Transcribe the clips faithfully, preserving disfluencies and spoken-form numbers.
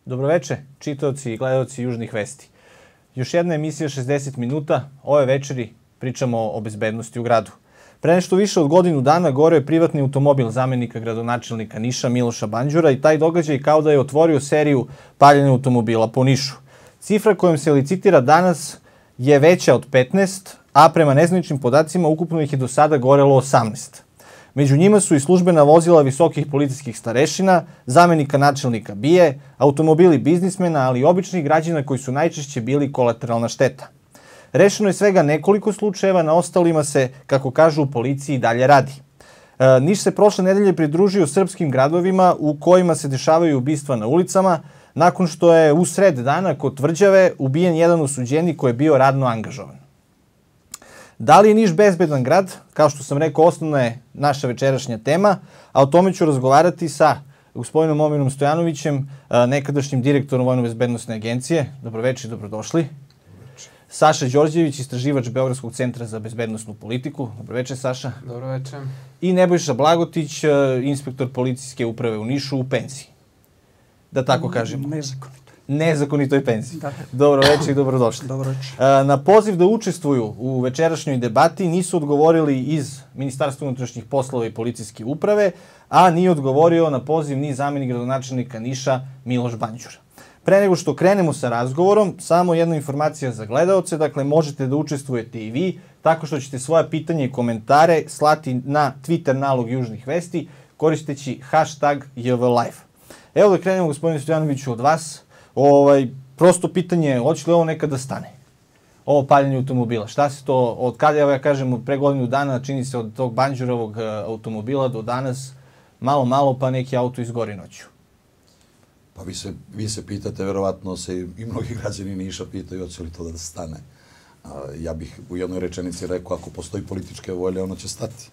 Dobroveče, čitaoci i gledaoci Južnih vesti. Još jedna emisija šezdeset minuta. Ove večeri pričamo o bezbednosti u gradu. Pre nešto više od godinu dana goreo je privatni automobil zamenika gradonačelnika Niša Miloša Banđura i taj događaj kao da je otvorio seriju paljenja automobila po Nišu. Cifra kojom se licitira danas je veća od petnaest, a prema nezvaničnim podacima ukupno ih je do sada gorelo osamnaest. Među njima su i službena vozila visokih policijskih starešina, zamenika načelnika B I E, automobili biznismena, ali i običnih građana koji su najčešće bili kolateralna šteta. Rešeno je svega nekoliko slučajeva, na ostalima se, kako kažu u policiji, dalje radi. E, Niš se prošle nedelje pridružio srpskim gradovima u kojima se dešavaju ubistva na ulicama, nakon što je u sred dana kod Tvrđave ubijen jedan osuđenik koji je bio radno angažovan. Da li je Niš bezbedan grad? Kao što sam rekao, osnovna je naša večerašnja tema, a o tome ću razgovarati sa gospodinom Momirom Stojanovićem, nekadašnjim direktorom Vojno-bezbednosne agencije. Dobroveče i dobrodošli. Dobroveče. Saša Đorđević, istraživač Beogradskog centra za bezbednosnu politiku. Dobroveče, Saša. Dobroveče. I Nebojša Blagotić, inspektor policijske uprave u Nišu u penziji. Da tako kažemo. Nezakonito. Nezakonitoj penziji. Da. Dobro večer i dobrodošli. Dobro večer. Na poziv da učestvuju u večerašnjoj debati nisu odgovorili iz Ministarstva unutrašnjih poslova i policijske uprave, a nije odgovorio na poziv ni zamenik gradonačelnika Niša Miloš Banđura. Pre nego što krenemo sa razgovorom, samo jedna informacija za gledaoce, dakle možete da učestvujete i vi tako što ćete svoja pitanja i komentare slati na Twitter nalog Južnih vesti koristeći hashtag J V Live. Evo da krenemo, gospodine Stojanoviću, od vas. Ovaj, prosto pitanje je, hoće li ovo nekada stane? Ovo paljenje automobila. Šta se to, od kada, evo ja kažem, pre godinu dana, čini se od tog Banđurovog automobila do danas, malo, malo, pa neki auto izgori noću. Pa vi se, vi se pitate, verovatno se i mnogi građani Niša pitaju hoće li to da stane. A, ja bih u jednoj rečenici rekao, ako postoji političke volje, ono će stati.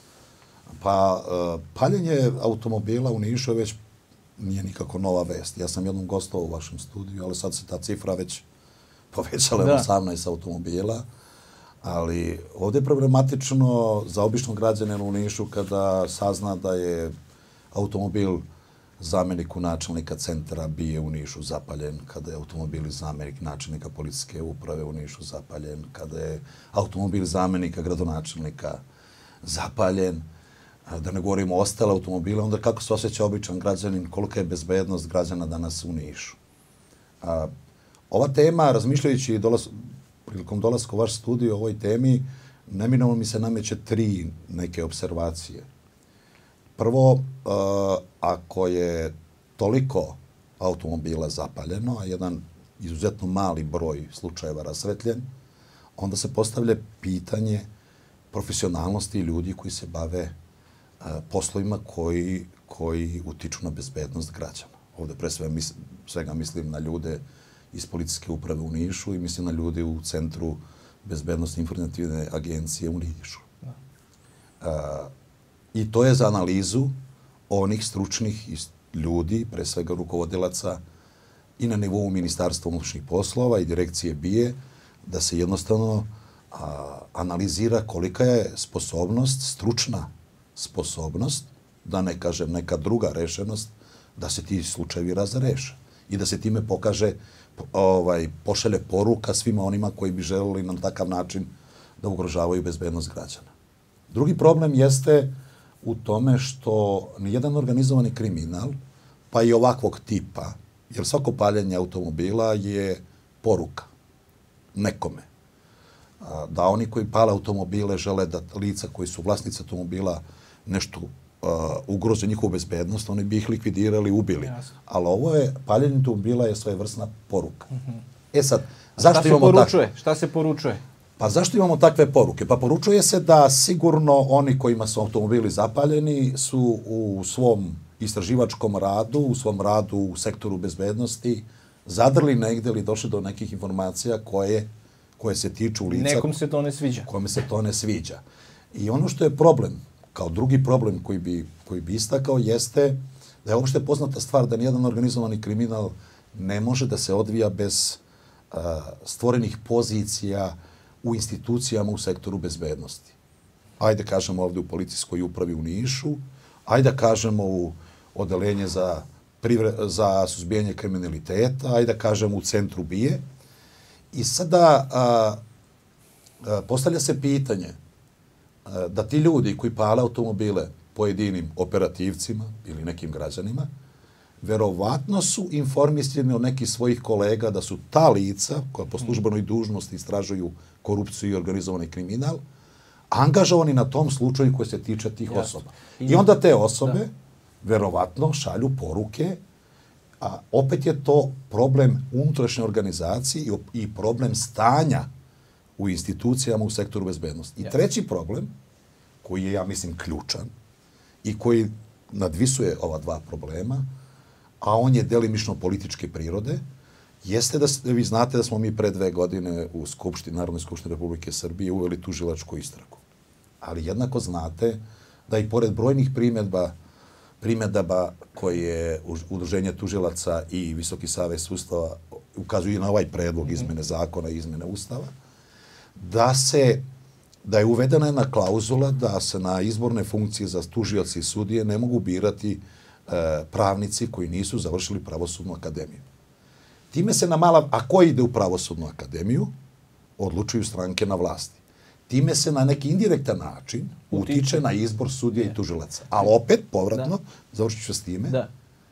Pa, a, paljenje automobila u Nišu je već nije nikako nova vest. Ja sam jednom gostovao u vašem studiju, ali sad se ta cifra već povećala na osamnaest automobila. Ali ovdje je problematično za običnog građanina u Nišu kada sazna da je automobil zameniku načelnika centra B I E u Nišu zapaljen, kada je automobil zamenik načelnika policijske uprave u Nišu zapaljen, kada je automobil zamenika gradonačelnika zapaljen, da ne govorimo o ostale automobile, onda kako se osjeća običan građanin, kolika je bezbednost građana danas u Nišu. A, ova tema, razmišljajući dolas, prilikom dolaska u vaš studij o ovoj temi, neminovno mi se nameće tri neke observacije. Prvo, a, ako je toliko automobila zapaljeno, a jedan izuzetno mali broj slučajeva rasvetljen, onda se postavlja pitanje profesionalnosti ljudi koji se bave poslovima koji, koji utiču na bezbednost građana. Ovdje pre svega, mis, svega mislim na ljude iz policijske uprave u Nišu i mislim na ljude u Centru bezbednostne informativne agencije u Nišu. A, I to je za analizu onih stručnih ljudi, pre svega rukovodilaca i na nivou Ministarstva unutrašnjih poslova i direkcije B I E, da se jednostavno a, analizira kolika je sposobnost, stručna sposobnost, da ne kažem neka druga rešenost, da se ti slučajevi razreše i da se time pokaže, ovaj, pošalje poruka svima onima koji bi želeli na takav način da ugrožavaju bezbednost građana. Drugi problem jeste u tome što nijedan organizovani kriminal, pa i ovakvog tipa, jer svako paljenje automobila je poruka nekome. Da oni koji pale automobile žele da lica koji su vlasnici automobila nešto uh, ugroze njihovu bezbednost, oni bi ih likvidirali, ubili. Jasno. Ali ovo je, paljenje automobila je svojevrsna poruka. Mm-hmm. E sad, zašto šta imamo se poručuje? Tak... Šta se poručuje? Pa zašto imamo takve poruke? Pa poručuje se da sigurno oni kojima su automobili zapaljeni su u svom istraživačkom radu, u svom radu u sektoru bezbednosti zadrli negdje ili došli do nekih informacija koje, koje se tiču lica. Nekom se to ne sviđa. Kome se to ne sviđa. I ono što je problem, kao drugi problem koji bi, koji bi istakao, jeste da je uopšte poznata stvar da nijedan organizovani kriminal ne može da se odvija bez uh, stvorenih pozicija u institucijama u sektoru bezbednosti. Ajde kažemo ovdje u policijskoj upravi u Nišu, ajde kažemo u odeljenje za za suzbijanje kriminaliteta, ajde da kažem u centru bije. I sada a, a, postavlja se pitanje a, da ti ljudi koji pale automobile pojedinim operativcima ili nekim građanima, verovatno su informisani od nekih svojih kolega da su ta lica koja po službenoj dužnosti istražuju korupciju i organizovani kriminal, angažovani na tom slučaju koji se tiče tih Jasne. osoba. I onda te osobe da. verovatno šalju poruke, a opet je to problem unutrašnje organizacije i problem stanja u institucijama u sektoru bezbednosti. I Jasne. treći problem, koji je, ja mislim, ključan i koji nadvisuje ova dva problema, a on je delimično političke prirode, jeste da vi znate da smo mi pre dve godine u Skupštini, Narodnoj skupštini Republike Srbije uveli tužilačku istragu. Ali jednako znate da i pored brojnih primjedba, primjedaba koje Udruženje tužilaca i Visoki savet sudstva ukazuju na ovaj predlog izmene zakona i izmene ustava, da se da je uvedena jedna klauzula da se na izborne funkcije za tužioci i sudije ne mogu birati e, pravnici koji nisu završili pravosudnu akademiju. Time se na mala, a ko ide u pravosudnu akademiju, odlučuju stranke na vlasti. Time se na neki indirektan način utiče na izbor sudija i tužilaca. Ali opet, povratno, završit ću s time, da.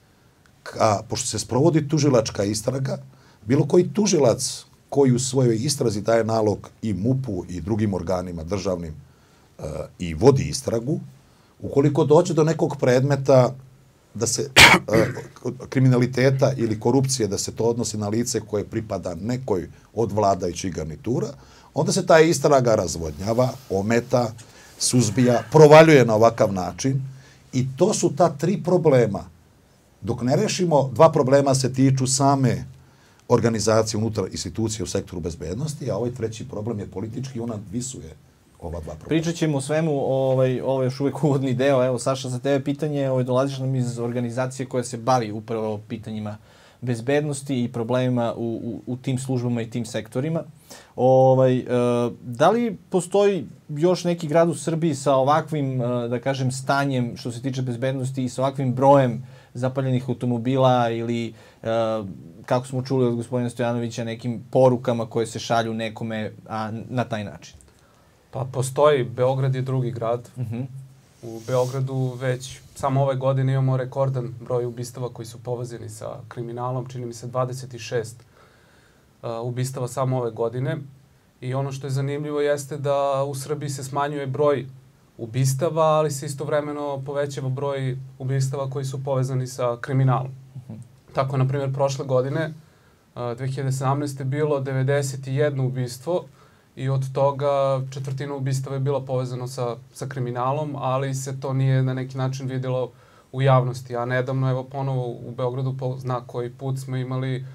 A, pošto se sprovodi tužilačka istraga, bilo koji tužilac koji u svojoj istrazi daje nalog i MUP-u i drugim organima državnim uh, i vodi istragu, ukoliko dođe do nekog predmeta da se uh, kriminaliteta ili korupcije, da se to odnosi na lice koje pripada nekoj od vladajućih garnitura, onda se ta istraga razvodnjava, ometa, suzbija, provaljuje na ovakav način i to su ta tri problema. Dok ne rešimo, dva problema se tiču same organizacije unutar institucije u sektoru bezbednosti, a ovaj treći problem je politički i ona visuje ova dva problema. Pričat ćemo o svemu, ovaj, ovo je još uvijek uvodni deo. Evo, Saša, za tebe pitanje, ovaj, dolaziš nam iz organizacije koja se bavi upravo pitanjima bezbednosti i problemima u, u, u tim službama i tim sektorima. Ovaj, e, da li postoji još neki grad u Srbiji sa ovakvim, e, da kažem, stanjem što se tiče bezbednosti i sa ovakvim brojem zapaljenih automobila ili, e, kako smo čuli od gospodina Stojanovića, nekim porukama koje se šalju nekome a, na taj način? Pa postoji. Beograd je drugi grad. Uh-huh. U Beogradu već samo ove godine imamo rekordan broj ubistava koji su povezani sa kriminalom. Čini mi se dvadeset šest uh, ubistava samo ove godine. I ono što je zanimljivo jeste da u Srbiji se smanjuje broj ubistava, ali se istovremeno povećava broj ubistava koji su povezani sa kriminalom. Uh-huh. Tako, na primjer, prošle godine, uh, dve hiljade sedamnaeste. bilo devedeset jedno ubistvo, i od toga četvrtina ubistava je bila povezano sa, sa kriminalom, ali se to nije na neki način vidjelo u javnosti. A nedavno, evo ponovo u Beogradu, po zna koji put smo imali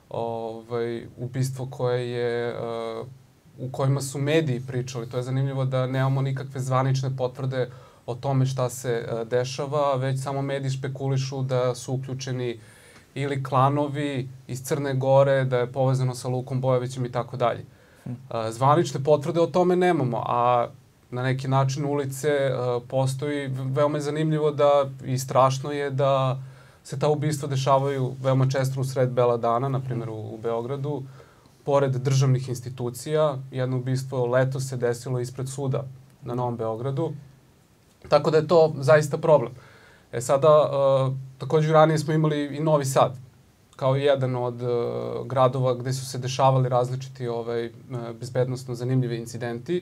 ovaj, ubistvo koje je, uh, u kojima su mediji pričali. To je zanimljivo da nemamo nikakve zvanične potvrde o tome šta se uh, dešava, već samo mediji špekulišu da su uključeni ili klanovi iz Crne Gore, da je povezano sa Lukom Bojovićem i tako dalje. Zvanične potvrde o tome nemamo, a na neki način ulice uh, postoji. Veoma je zanimljivo da i strašno je da se ta ubistva dešavaju veoma često u sred bela dana, na primjer u, u Beogradu, pored državnih institucija. Jedno ubistvo letos se desilo ispred suda na Novom Beogradu. Tako da je to zaista problem. E sada, uh, također ranije smo imali i Novi Sad, kao jedan od uh, gradova gde su se dešavali različiti ovaj, uh, bezbednostno zanimljivi incidenti.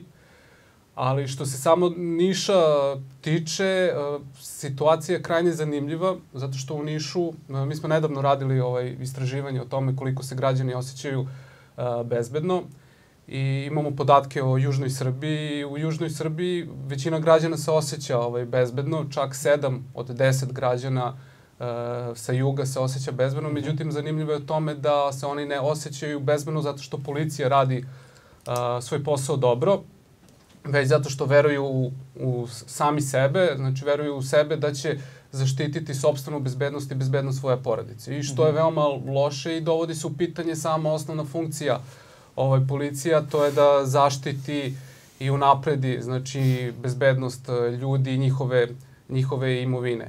Ali što se samo Niša tiče, uh, situacija je krajnje zanimljiva, zato što u Nišu, uh, mi smo nedavno radili ovaj, istraživanje o tome koliko se građani osjećaju uh, bezbedno i imamo podatke o Južnoj Srbiji. U Južnoj Srbiji većina građana se osjeća ovaj, bezbedno, čak sedam od deset građana Uh, sa juga se osjeća bezbedno, međutim zanimljivo je o tome da se oni ne osjećaju bezbedno zato što policija radi uh, svoj posao dobro, već zato što veruju u, u sami sebe, znači veruju u sebe da će zaštititi sopstvenu bezbednost i bezbednost svoje porodice. I što je veoma loše i dovodi se u pitanje sama osnovna funkcija ovaj, policija, to je da zaštiti i unapredi znači bezbednost ljudi i njihove, njihove imovine.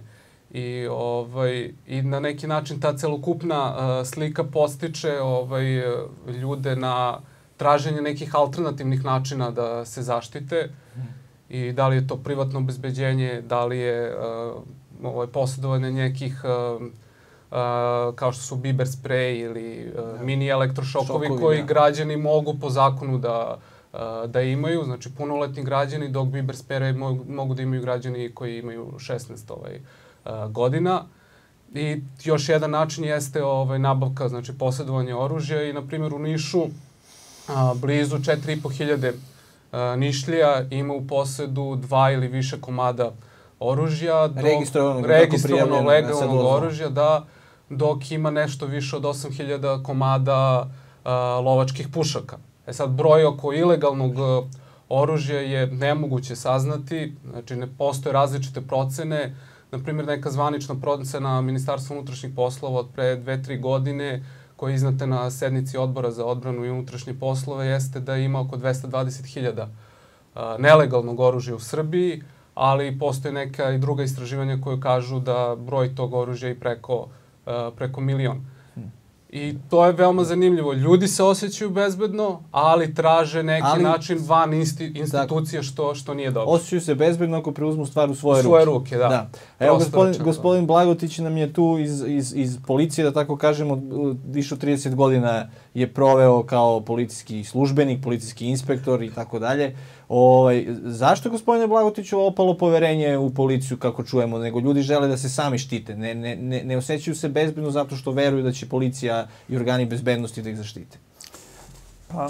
I, ovaj, i na neki način ta celokupna uh, slika postiče ovaj, ljude na traženje nekih alternativnih načina da se zaštite. I da li je to privatno obezbeđenje, da li je uh, ovaj, posjedovanje nekih uh, uh, kao što su biber sprej ili uh, mini elektrošokovi Šokovi, koji da. građani mogu po zakonu da, uh, da imaju. Znači punoletni građani, dok biber sprej mogu, mogu da imaju građani koji imaju šesnaest ovaj, uh, godina. I još jedan način jeste ovaj, nabavka, znači posjedovanje oružja i na primjer u Nišu a, blizu četiri i po hiljade Nišlija ima u posedu dva ili više komada oružja. Dok, registrovanog, registrovanog legalnog oružja, da, dok ima nešto više od osam hiljada komada a, lovačkih pušaka. E sad, broj oko ilegalnog a, oružja je nemoguće saznati, znači ne postoje različite procene. Naprimjer, neka zvanična procena Ministarstva unutrašnjih poslova od pre dve, tri godine koja je iznata na sednici Odbora za odbranu i unutrašnje poslove jeste da ima oko dvesta dvadeset hiljada nelegalnog oružja u Srbiji, ali postoje neka i druga istraživanja koje kažu da broj tog oružja je preko, preko milion. I to je veoma zanimljivo. Ljudi se osjećaju bezbedno, ali traže neki ali, način van insti, institucije što, što nije dobro. Osjećaju se bezbedno ako preuzmu stvar u svoje, svoje ruke. ruke. Da. da. Evo, gospodin, rečeno, gospodin Blagotić nam je tu iz, iz, iz policije, da tako kažemo, više od trideset godina je proveo kao policijski službenik, policijski inspektor i tako dalje. Ovaj, zašto, gospodine Blagotiću, opalo poverenje u policiju, kako čujemo, nego ljudi žele da se sami štite, ne, ne, ne, ne osjećaju se bezbedno zato što veruju da će policija i organi bezbednosti da ih zaštite? Pa,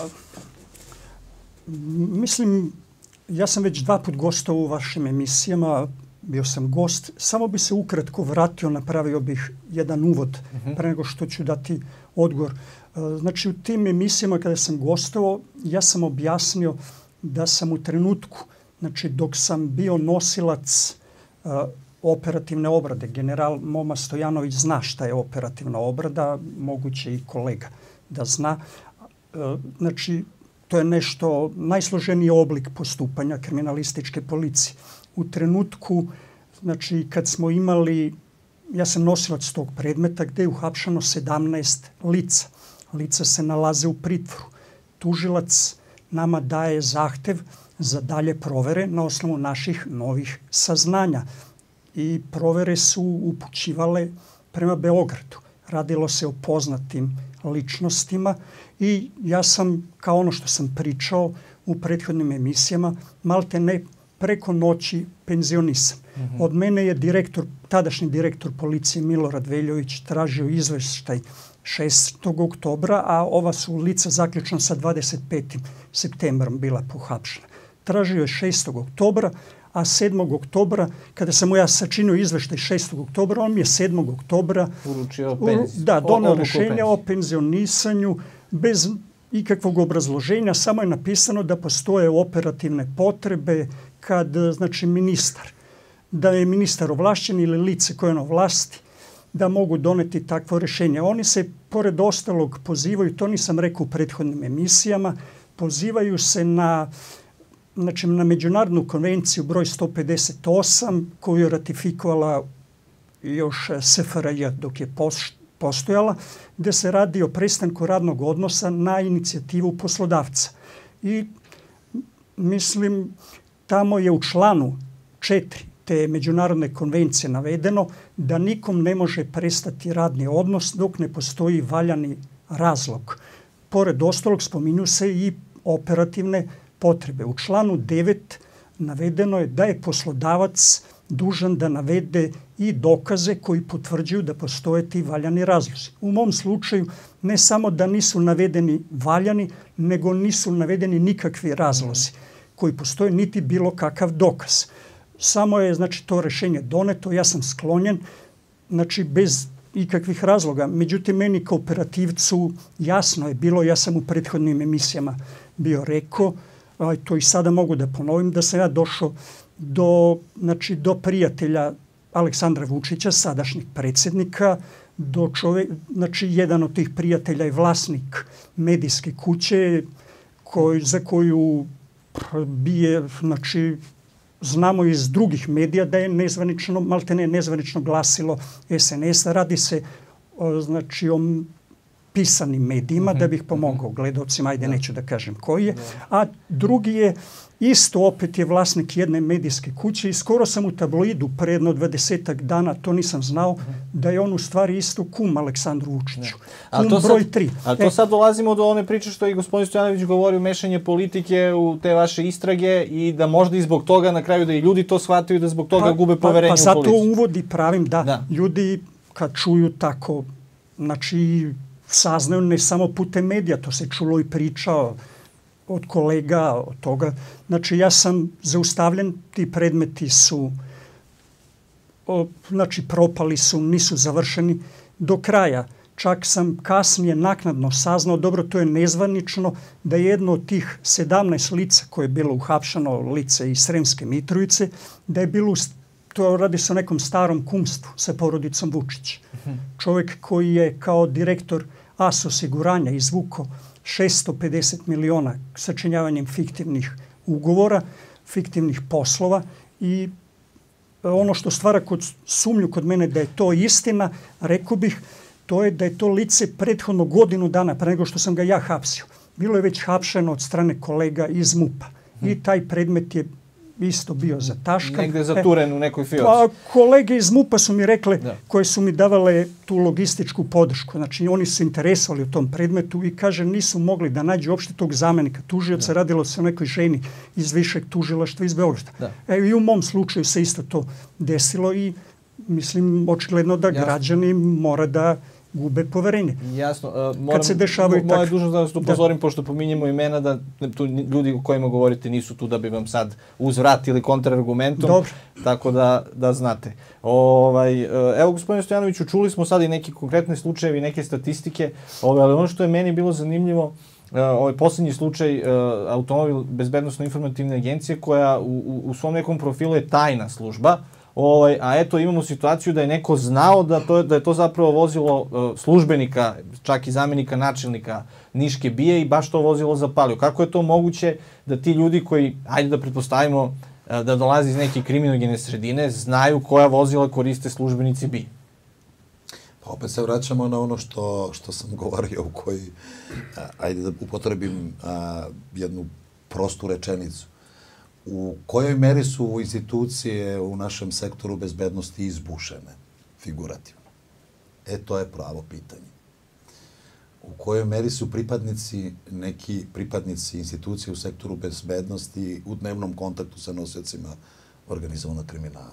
mislim, ja sam već dva put gostao u vašim emisijama, bio sam gost, samo bi se ukratko vratio, napravio bih jedan uvod uh-huh. pre nego što ću dati odgovor. Znači, u tim emisijama kada sam gostao, ja sam objasnio da sam u trenutku, znači dok sam bio nosilac uh, operativne obrade, general Moma Stojanović zna šta je operativna obrada, moguće i kolega da zna. Uh, znači, to je nešto, najsloženiji oblik postupanja kriminalističke policije. U trenutku, znači kad smo imali, ja sam nosilac tog predmeta gde je uhapšano sedamnaest lica. Lica se nalaze u pritvoru. Tužilac nama daje zahtev za dalje provere na osnovu naših novih saznanja. I provere su upućivale prema Beogradu. Radilo se o poznatim ličnostima i ja sam, kao ono što sam pričao u prethodnim emisijama, malte ne preko noći penzionisan. Mm-hmm. Od mene je direktor, tadašnji direktor policije Milorad Veljović tražio izveštaj šestog oktobra, a ova su lica zaključno sa dvadeset petim septembrom bila pohapšena. Tražio je šestog oktobra, a sedmog oktobra, kada sam mu ja sačinio izveštaj šestog oktobra, on mi je sedmog oktobra uručio penziju. Da, doneo rešenje o penzionisanju bez ikakvog obrazloženja, samo je napisano da postoje operativne potrebe kad, znači, ministar, da je ministar ovlašćen ili lice koje je na vlasti, da mogu doneti takvo rešenje. Oni se, pored ostalog, pozivaju, to nisam rekao u prethodnim emisijama, pozivaju se na, znači, na Međunarodnu konvenciju broj sto pedeset osam, koju je ratifikovala još S F R J dok je postojala, gde se radi o prestanku radnog odnosa na inicijativu poslodavca. I mislim, tamo je u članu četiri te međunarodne konvencije navedeno da nikom ne može prestati radni odnos dok ne postoji valjani razlog. Pored ostalog spominju se i operativne potrebe. U članu devet navedeno je da je poslodavac dužan da navede i dokaze koji potvrđuju da postoje ti valjani razlozi. U mom slučaju ne samo da nisu navedeni valjani, nego nisu navedeni nikakvi razlozi koji postoje, niti bilo kakav dokaz. Samo je, znači, to rešenje doneto, ja sam sklonjen, znači, bez ikakvih razloga. Međutim, meni kao operativcu jasno je bilo, ja sam u prethodnim emisijama bio rekao, a to i sada mogu da ponovim, da sam ja došao do, znači, do prijatelja Aleksandra Vučića, sadašnjeg predsjednika, do čovjek, znači, jedan od tih prijatelja je vlasnik medijske kuće koji, za koju bije, znači, znamo iz drugih medija da je nezvanično, maltene nezvanično glasilo S N S-a. Radi se o, znači, o pisanim medijima, da bih pomogao gledalcima, ajde neću da kažem koji je. A drugi je, isto opet je vlasnik jedne medijske kuće i skoro sam u tabloidu pre jedno dvadesetak dana, to nisam znao, da je on u stvari isto kum Aleksandru Vučiću. Kum broj tri. Ali to sad dolazimo do one priče što i gospodin Stojanović govori o mešanje politike u te vaše istrage i da možda i zbog toga na kraju da i ljudi to shvataju da zbog toga gube poverenje u policiju. Pa zato uvodi pravim da ljudi kad čuju tako, znači saznaju ne samo putem medija, to se čulo i pričao od kolega, od toga. Znači, ja sam zaustavljen, ti predmeti su, o, znači, propali su, nisu završeni do kraja. Čak sam kasnije naknadno saznao, dobro, to je nezvanično, da je jedno od tih sedamnaest lica koje je bilo uhapšeno, lice iz Sremske Mitrovice, da je bilo, to radi se o nekom starom kumstvu sa porodicom Vučić. Čovjek koji je kao direktor A S osiguranja izvukao šesto pedeset miliona sačinjavanjem fiktivnih ugovora, fiktivnih poslova i ono što stvara kod sumnju kod mene da je to istina, rekao bih, to je da je to lice prethodno godinu dana pre nego što sam ga ja hapsio. Bilo je već hapšeno od strane kolega iz MUP-a i taj predmet je isto bio zataškan. Negde zaturen u nekoj fioci. Pa kolege iz MUP-a su mi rekle, koje su mi davale tu logističku podršku. Znači oni su interesovali u tom predmetu i kaže nisu mogli da nađu uopšte tog zamenika tužioca. Radilo se o nekoj ženi iz višeg tužilaštva iz Beograda. E, i u mom slučaju se isto to desilo i mislim očigledno da građani mora da gube poverenje. Jasno. Uh, Kad se dešavaju tako. Moja je dužnost da vas tu upozorim, pošto pominjemo imena, da tu ljudi o kojima govorite nisu tu da bi vam sad uzvrat ili kontrargumentom. Dobro. Tako da, da znate. Ovaj, evo, gospodine Stojanoviću, čuli smo sad i neke konkretne slučajevi, neke statistike, ovaj, ali ono što je meni bilo zanimljivo, ovaj posljednji slučaj automobil bezbednosno-informativne agencije koja u, u, u svom nekom profilu je tajna služba. Ovaj, a eto imamo situaciju da je neko znao da, to, da je to zapravo vozilo uh, službenika, čak i zamjenika načelnika Niške B I A i baš to vozilo zapalio. Kako je to moguće da ti ljudi koji, ajde da pretpostavimo uh, da dolaze iz neke kriminogene sredine, znaju koja vozila koriste službenici B I A? Pa opet se vraćamo na ono što, što sam govorio u koji, a, ajde da upotrebim a, jednu prostu rečenicu. U kojoj meri su institucije u našem sektoru bezbednosti izbušene, figurativno? E, to je pravo pitanje. U kojoj meri su pripadnici, neki pripadnici institucije u sektoru bezbednosti u dnevnom kontaktu sa nosiocima organizovanog kriminala?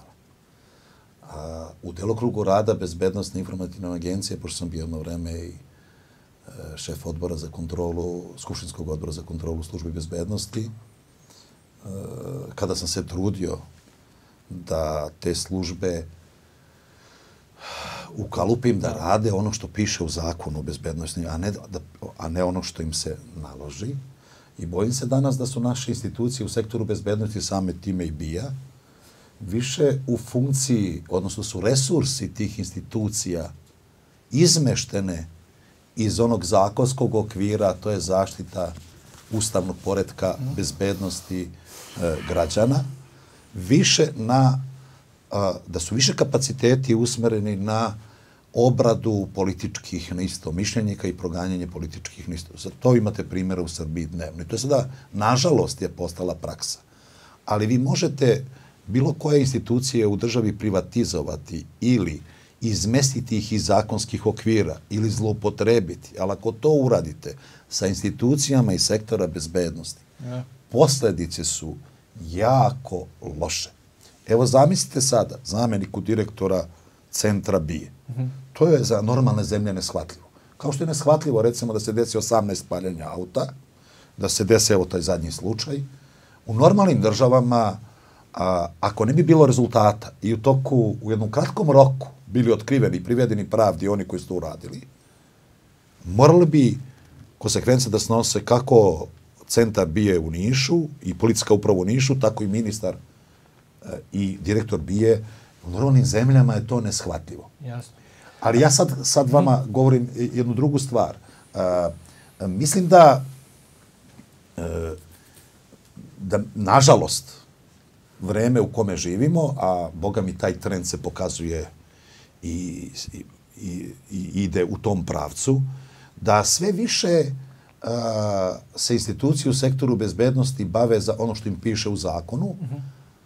A, u delokrugu rada Bezbednostne informativne agencije, pošto sam bio jedno vreme i e, šef odbora za kontrolu, Skupštinskog odbora za kontrolu službi bezbednosti, kada sam se trudio da te službe ukalupim da rade ono što piše u zakonu o bezbednosti, a ne, da, a ne ono što im se naloži. I bojim se danas da su naše institucije u sektoru bezbednosti, same time i B I A, više u funkciji, odnosno su resursi tih institucija izmeštene iz onog zakonskog okvira, to je zaštita ustavnog poretka bezbednosti e, građana, više na, a, da su više kapaciteti usmereni na obradu političkih neistomišljenika i proganjanje političkih neistomišljenika. Za to imate primjera u Srbiji dnevno. I to je sada, nažalost, je postala praksa. Ali vi možete bilo koje institucije u državi privatizovati ili izmestiti ih iz zakonskih okvira ili zloupotrebiti, ali ako to uradite sa institucijama i sektora bezbednosti, ja. Posledice su jako loše. Evo zamislite sada zamjeniku direktora centra B I A. Uh-huh. To je za normalne zemlje neshvatljivo. Kao što je neshvatljivo recimo da se desi osamnaest paljenja auta, da se desi evo taj zadnji slučaj. U normalnim državama, a, ako ne bi bilo rezultata i u toku, u jednom kratkom roku bili otkriveni i privedeni pravdi oni koji su to uradili, morali bi konsekvence da snose kako centar B I A u Nišu i policijska uprava u Nišu, tako i ministar e, i direktor B I A. U normalnim zemljama je to neshvatljivo. Jasno. Ali ja sad, sad vama mm. govorim jednu drugu stvar. E, mislim da, e, da nažalost, vreme u kome živimo, a boga mi taj trend se pokazuje i, i, i ide u tom pravcu, da sve više a, se institucije u sektoru bezbednosti bave za ono što im piše u zakonu, uh-huh.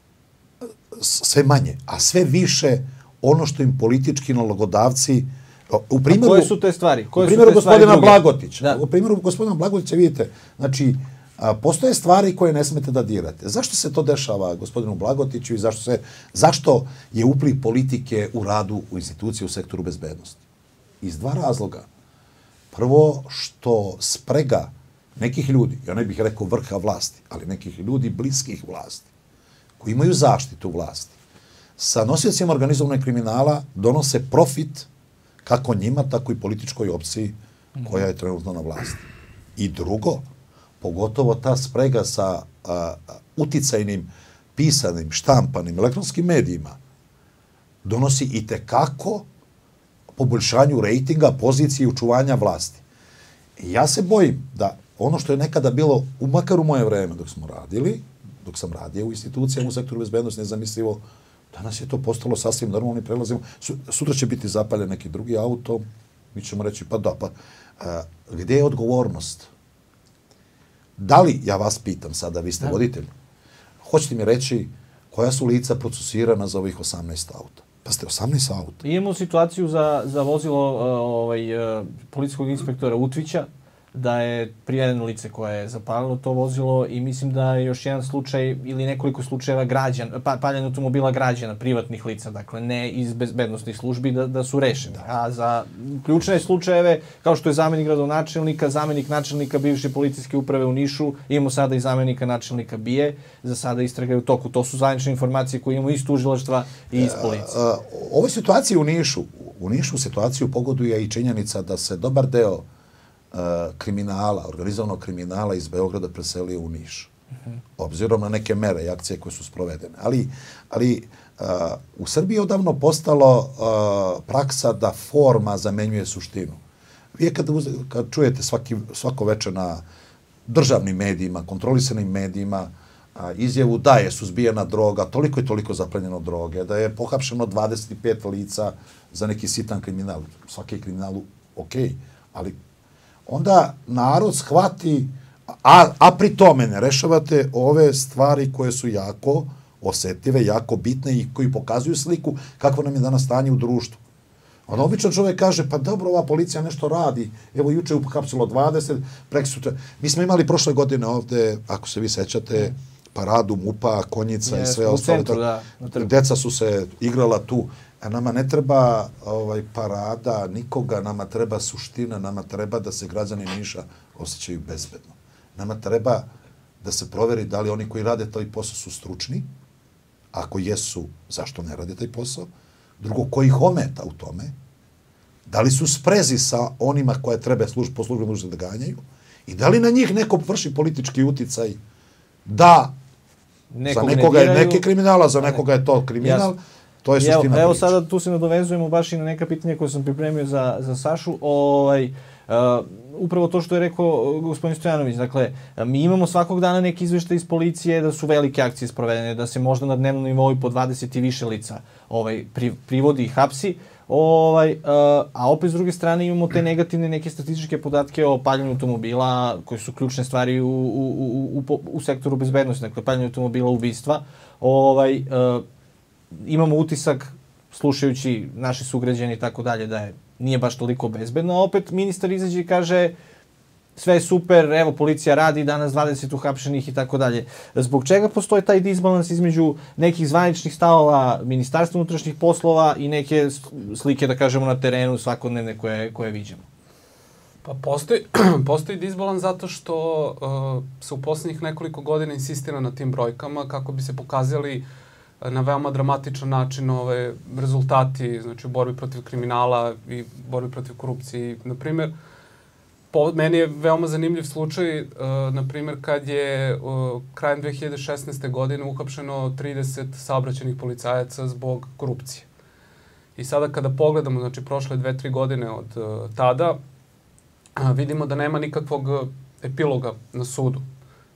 sve manje, a sve više ono što im politički nalogodavci u primjeru, koje su te stvari? Koje u primjeru su te gospodina stvari Blagotića. Da. U primjeru gospodina Blagotića vidite, znači, a, postoje stvari koje ne smete da dirate. Zašto se to dešava gospodinu Blagotiću i zašto, se, zašto je upliv politike u radu u institucije u sektoru bezbednosti? Iz dva razloga. Prvo, što sprega nekih ljudi, ja ne bih rekao vrha vlasti, ali nekih ljudi bliskih vlasti, koji imaju zaštitu vlasti, sa nosiocima organizovanog kriminala donose profit kako njima, tako i političkoj opciji koja je trenutno na vlasti. I drugo, pogotovo ta sprega sa a, uticajnim, pisanim, štampanim, elektronskim medijima donosi i tekako poboljšanju rejtinga, pozicije i učuvanja vlasti. I ja se bojim da ono što je nekada bilo, u makar u moje vreme dok smo radili, dok sam radio u institucijama u sektoru bezbednosti, nezamislivo, danas je to postalo sasvim normalno i prelazimo. Sutra će biti zapaljen neki drugi auto, mi ćemo reći, pa da, pa a, gdje je odgovornost? Da li, ja vas pitam sada, vi ste da. voditelj, hoćete mi reći koja su lica procesirana za ovih osamnaest auta? Pa ste osamnaest auta. Imamo situaciju za, za vozilo uh, ovaj, uh, policijskog inspektora Utvića, da je privedeno lice koje je zapalilo to vozilo i mislim da je još jedan slučaj ili nekoliko slučajeva građan, pa, paljenja automobila građana, privatnih lica, dakle ne iz bezbednostnih službi, da, da su rešeni. A za ključne slučajeve, kao što je zamenik gradonačelnika, zamenik načelnika bivše policijske uprave u Nišu, imamo sada i zamenika načelnika B I E, za sada istraga je u toku. To su zvanične informacije koje imamo iz tužilaštva i iz policije. Uh, uh, ovoj situaciji u Nišu, u Nišu situaciju pogoduje i činjenica da se dobar deo Uh, kriminala, organizovanog kriminala iz Beograda preselio u Niš. Uh-huh. Obzirom na neke mere i akcije koje su sprovedene. Ali, ali uh, u Srbiji je odavno postalo uh, praksa da forma zamenjuje suštinu. Vi kad, kad čujete svaki, svako večer na državnim medijima, kontrolisanim medijima, uh, izjavu da je suzbijena droga, toliko i toliko zaplenjeno droge, da je pohapšeno dvadeset pet lica za neki sitan kriminal. Svaki je kriminalu okej, ali onda narod shvati, a, a pri tome ne rešavate ove stvari koje su jako osetljive, jako bitne i koji pokazuju sliku kakvo nam je danas stanje u društvu. Onda običan čovjek kaže, pa dobro, ova policija nešto radi, evo juče uhapsilo dvadeset, preksutra. Mi smo imali prošle godine ovde, ako se vi sećate, paradu MUP-a, konjica yes, i sve ostalo. Da, deca su se igrala tu. A nama ne treba ovaj, parada nikoga, nama treba suština, nama treba da se građani Niša osjećaju bezbedno. Nama treba da se proveri da li oni koji rade taj posao su stručni, ako jesu, zašto ne rade taj posao, drugo, ko ih ometa u tome, da li su sprezi sa onima koje treba služ, po službenu dužnosti da ganjaju i da li na njih neko vrši politički uticaj da nekog za nekoga je neki kriminal, za nekoga je to kriminal. Jasno. To je suština Evo, evo priče. sada tu se nadovezujemo baš i na neka pitanja koje sam pripremio za, za Sašu. Ovaj, uh, upravo to što je rekao gospodin Stojanović. Dakle, mi imamo svakog dana neki izveštaj iz policije da su velike akcije sprovedene, da se možda na dnevnom nivou po dvadeset i više lica ovaj, pri, privodi i hapsi. Ovaj, uh, a opet s druge strane imamo te negativne neke statističke podatke o paljenju automobila, koje su ključne stvari u, u, u, u, u sektoru bezbednosti. Dakle, paljenju automobila, ubistva. Ovaj, uh, imamo utisak, slušajući naši sugrađani i tako dalje, da je nije baš toliko bezbedno, a opet ministar izađe i kaže sve je super, evo policija radi, danas dvadeset uhapšenih i tako dalje. Zbog čega postoji taj disbalans između nekih zvaničnih stavova Ministarstva unutrašnjih poslova i neke slike, da kažemo, na terenu svakodnevne koje, koje viđamo? Pa postoji, postoji disbalans zato što uh, se u poslednjih nekoliko godina insistira na tim brojkama kako bi se pokazali na veoma dramatičan način ove rezultati, znači u borbi protiv kriminala i borbi protiv korupcije. Na primjer, po, meni je veoma zanimljiv slučaj, uh, na primjer, kad je uh, krajem dve hiljade šesnaeste. godine uhapšeno trideset saobraćajnih policajaca zbog korupcije. I sada kada pogledamo, znači prošle dve, tri godine od uh, tada, uh, vidimo da nema nikakvog epiloga na sudu.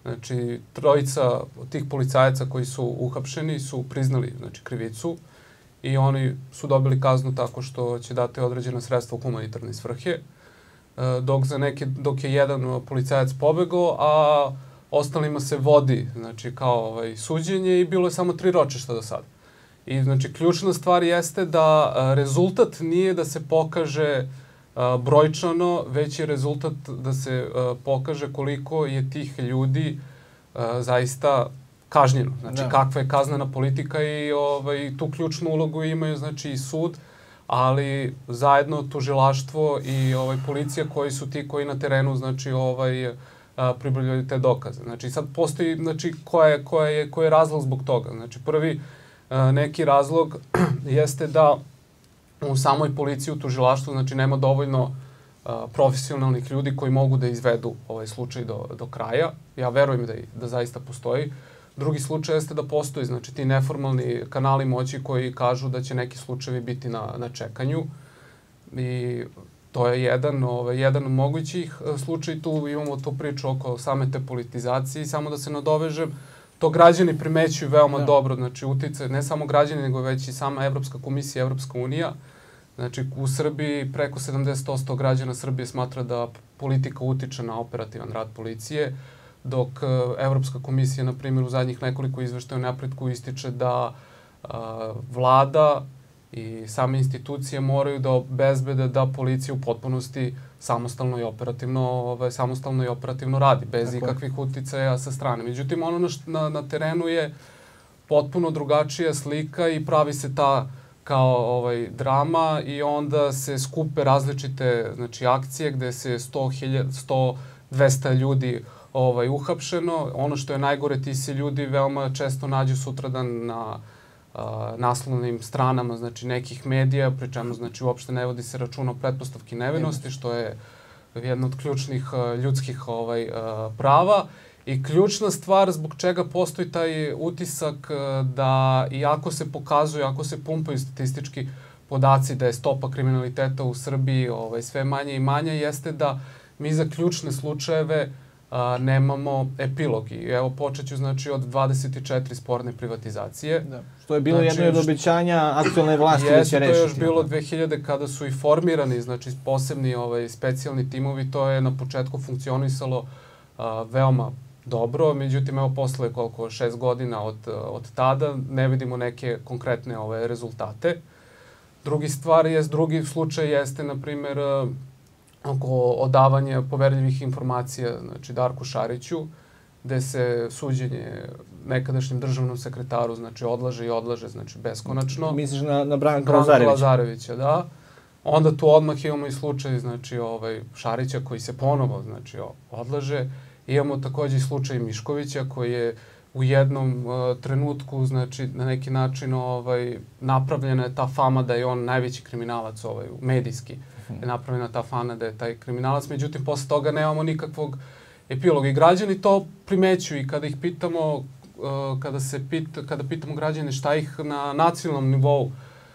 Znači, trojica od tih policajaca koji su uhapšeni su priznali, znači, krivicu i oni su dobili kaznu tako što će dati određena sredstva u humanitarne svrhe, dok, za neke, dok je jedan policajac pobegao, a ostalima se vodi, znači, kao ovaj, suđenje i bilo je samo tri ročišta do sada. I, znači, ključna stvar jeste da a, rezultat nije da se pokaže a, brojčano, već je rezultat da se a, pokaže koliko je tih ljudi a, zaista kažnjeno. Znači, da. Kakva je kaznena politika i ovaj, tu ključnu ulogu imaju, znači, i sud, ali zajedno tužilaštvo i ovaj, policija koji su ti koji na terenu, znači, ovaj, pribavljaju te dokaze. Znači, sad postoji, znači, koja je, koja je, koji je razlog zbog toga. Znači, prvi neki razlog jeste da u samoj policiji, u tužilaštvu, znači, nema dovoljno a, profesionalnih ljudi koji mogu da izvedu ovaj slučaj do, do kraja. Ja verujem da, da zaista postoji. Drugi slučaj jeste da postoji, znači, ti neformalni kanali moći koji kažu da će neki slučajevi biti na, na čekanju. I to je jedan, ovaj, jedan mogućih slučaj. Tu imamo tu priču oko same te politizacije. Samo da se nadovežem, to građani primećuju veoma da. dobro, znači uticaj, ne samo građani, nego već i sama Evropska komisija, Evropska unija. Znači, u Srbiji preko sedamdeset posto građana Srbije smatra da politika utiče na operativan rad policije, dok Evropska komisija, na primjer, u zadnjih nekoliko izveštaja o napretku ističe da a, vlada i same institucije moraju da obezbede da policija u potpunosti samostalno i operativno, ovaj, samostalno i operativno radi, bez Tako. ikakvih uticaja sa strane. Međutim, ono na, na, na terenu je potpuno drugačija slika i pravi se ta kao ovaj, drama i onda se skupe različite, znači, akcije gde se sto, sto, dvesta ljudi ovaj, uhapšeno. Ono što je najgore, ti se ljudi veoma često nađu sutradan na Uh, naslovnim stranama, znači, nekih medija, pri čemu, znači, uopšte ne vodi se računa o pretpostavki nevinosti, što je jedna od ključnih uh, ljudskih ovaj, uh, prava. I ključna stvar zbog čega postoji taj utisak uh, da iako se pokazuje, ako se pumpaju statistički podaci da je stopa kriminaliteta u Srbiji ovaj, sve manje i manje, jeste da mi za ključne slučajeve a, nemamo epilog. I evo počet ću, znači, od dvadeset četiri sporne privatizacije. Da. Što je bilo znači, jedno od obećanja aktualne vlasti da će rešiti. Jeste, to je još bilo dve hiljade kada su i formirani, znači, posebni ovaj, specijalni timovi. To je na početku funkcionisalo a, veoma dobro. Međutim, evo posle koliko, šest godina od, od tada ne vidimo neke konkretne ove, rezultate. Drugi stvar je, drugi slučaj jeste, na primjer, oko odavanja poverljivih informacija, znači, Darku Šariću, gde se suđenje nekadašnjem državnom sekretaru, znači, odlaže i odlaže, znači, beskonačno. Misliš na, na Branka Lazarevića? Lazarevića, da. Onda tu odmah imamo i slučaj, znači, ovaj, Šarića koji se ponovo, znači, odlaže. Imamo takođe i slučaj Miškovića koji je u jednom uh, trenutku, znači, na neki način ovaj, napravljena je ta fama da je on najveći kriminalac, ovaj, medijski je napravljena ta fama da je taj kriminalac. Međutim, posle toga nemamo nikakvog epiloga. I građani to primećuju i kada ih pitamo, uh, kada, se pit, kada pitamo građane šta ih na nacionalnom nivou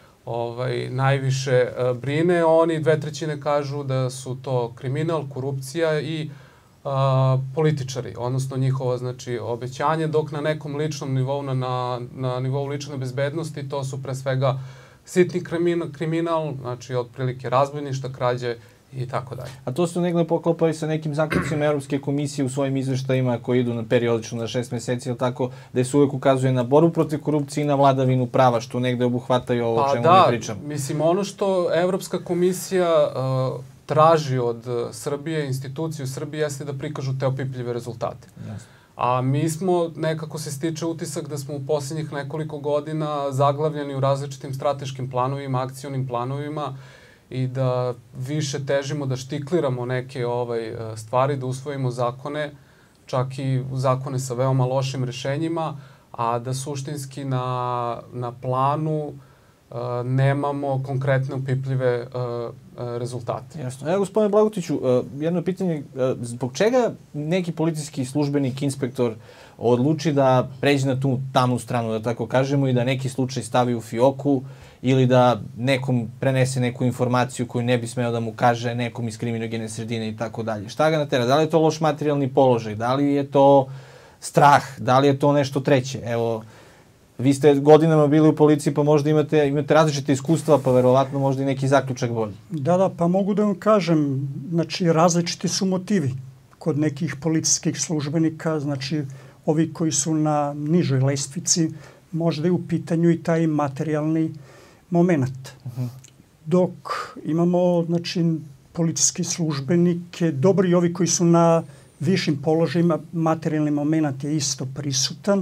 ovaj, najviše uh, brine, oni dve trećine kažu da su to kriminal, korupcija i Uh, političari, odnosno njihova, znači, obećanje, dok na nekom ličnom nivou, na, na, na nivou lične bezbednosti, to su pre svega sitni kriminal, kriminal, znači, otprilike razbojništva, krađe i tako dalje. A to su negde poklopali sa nekim zaključcima Evropske komisije u svojim izveštajima koji idu na periodično na šest meseci, ili tako, da se uvek ukazuje na borbu protiv korupcije i na vladavinu prava, što negde obuhvataju ovo o čemu pa, da, mi pričamo. Mislim, ono što Evropska komisija uh, traži od Srbije, institucije u Srbiji, jeste da prikažu te opipljive rezultate. Jasne. A mi smo, nekako se stiče utisak da smo u posljednjih nekoliko godina zaglavljeni u različitim strateškim planovima, akcionim planovima i da više težimo da štikliramo neke ovaj, stvari, da usvojimo zakone, čak i zakone sa veoma lošim rešenjima, a da suštinski na, na planu Uh, nemamo konkretne upipljive uh, uh, rezultate. Jasno. Evo, gospodine Blagotiću, uh, jedno pitanje, uh, zbog čega neki policijski službenik, inspektor odluči da pređe na tu tamnu stranu, da tako kažemo, i da neki slučaj stavi u fioku ili da nekom prenese neku informaciju koju ne bi smeo da mu kaže nekom iz kriminogene sredine i tako dalje? Šta ga natera? Da li je to loš materijalni položaj? Da li je to strah, da li je to nešto treće? Evo, vi ste godinama bili u policiji, pa možda imate, imate različite iskustva, pa verovatno možda i neki zaključak bolji. Da, da, pa mogu da vam kažem, znači različiti su motivi kod nekih policijskih službenika, znači ovi koji su na nižoj lestvici, možda je u pitanju i taj materijalni moment. Uh-huh. Dok imamo, znači, policijske službenike, dobri ovi koji su na višim položajima, materijalni moment je isto prisutan,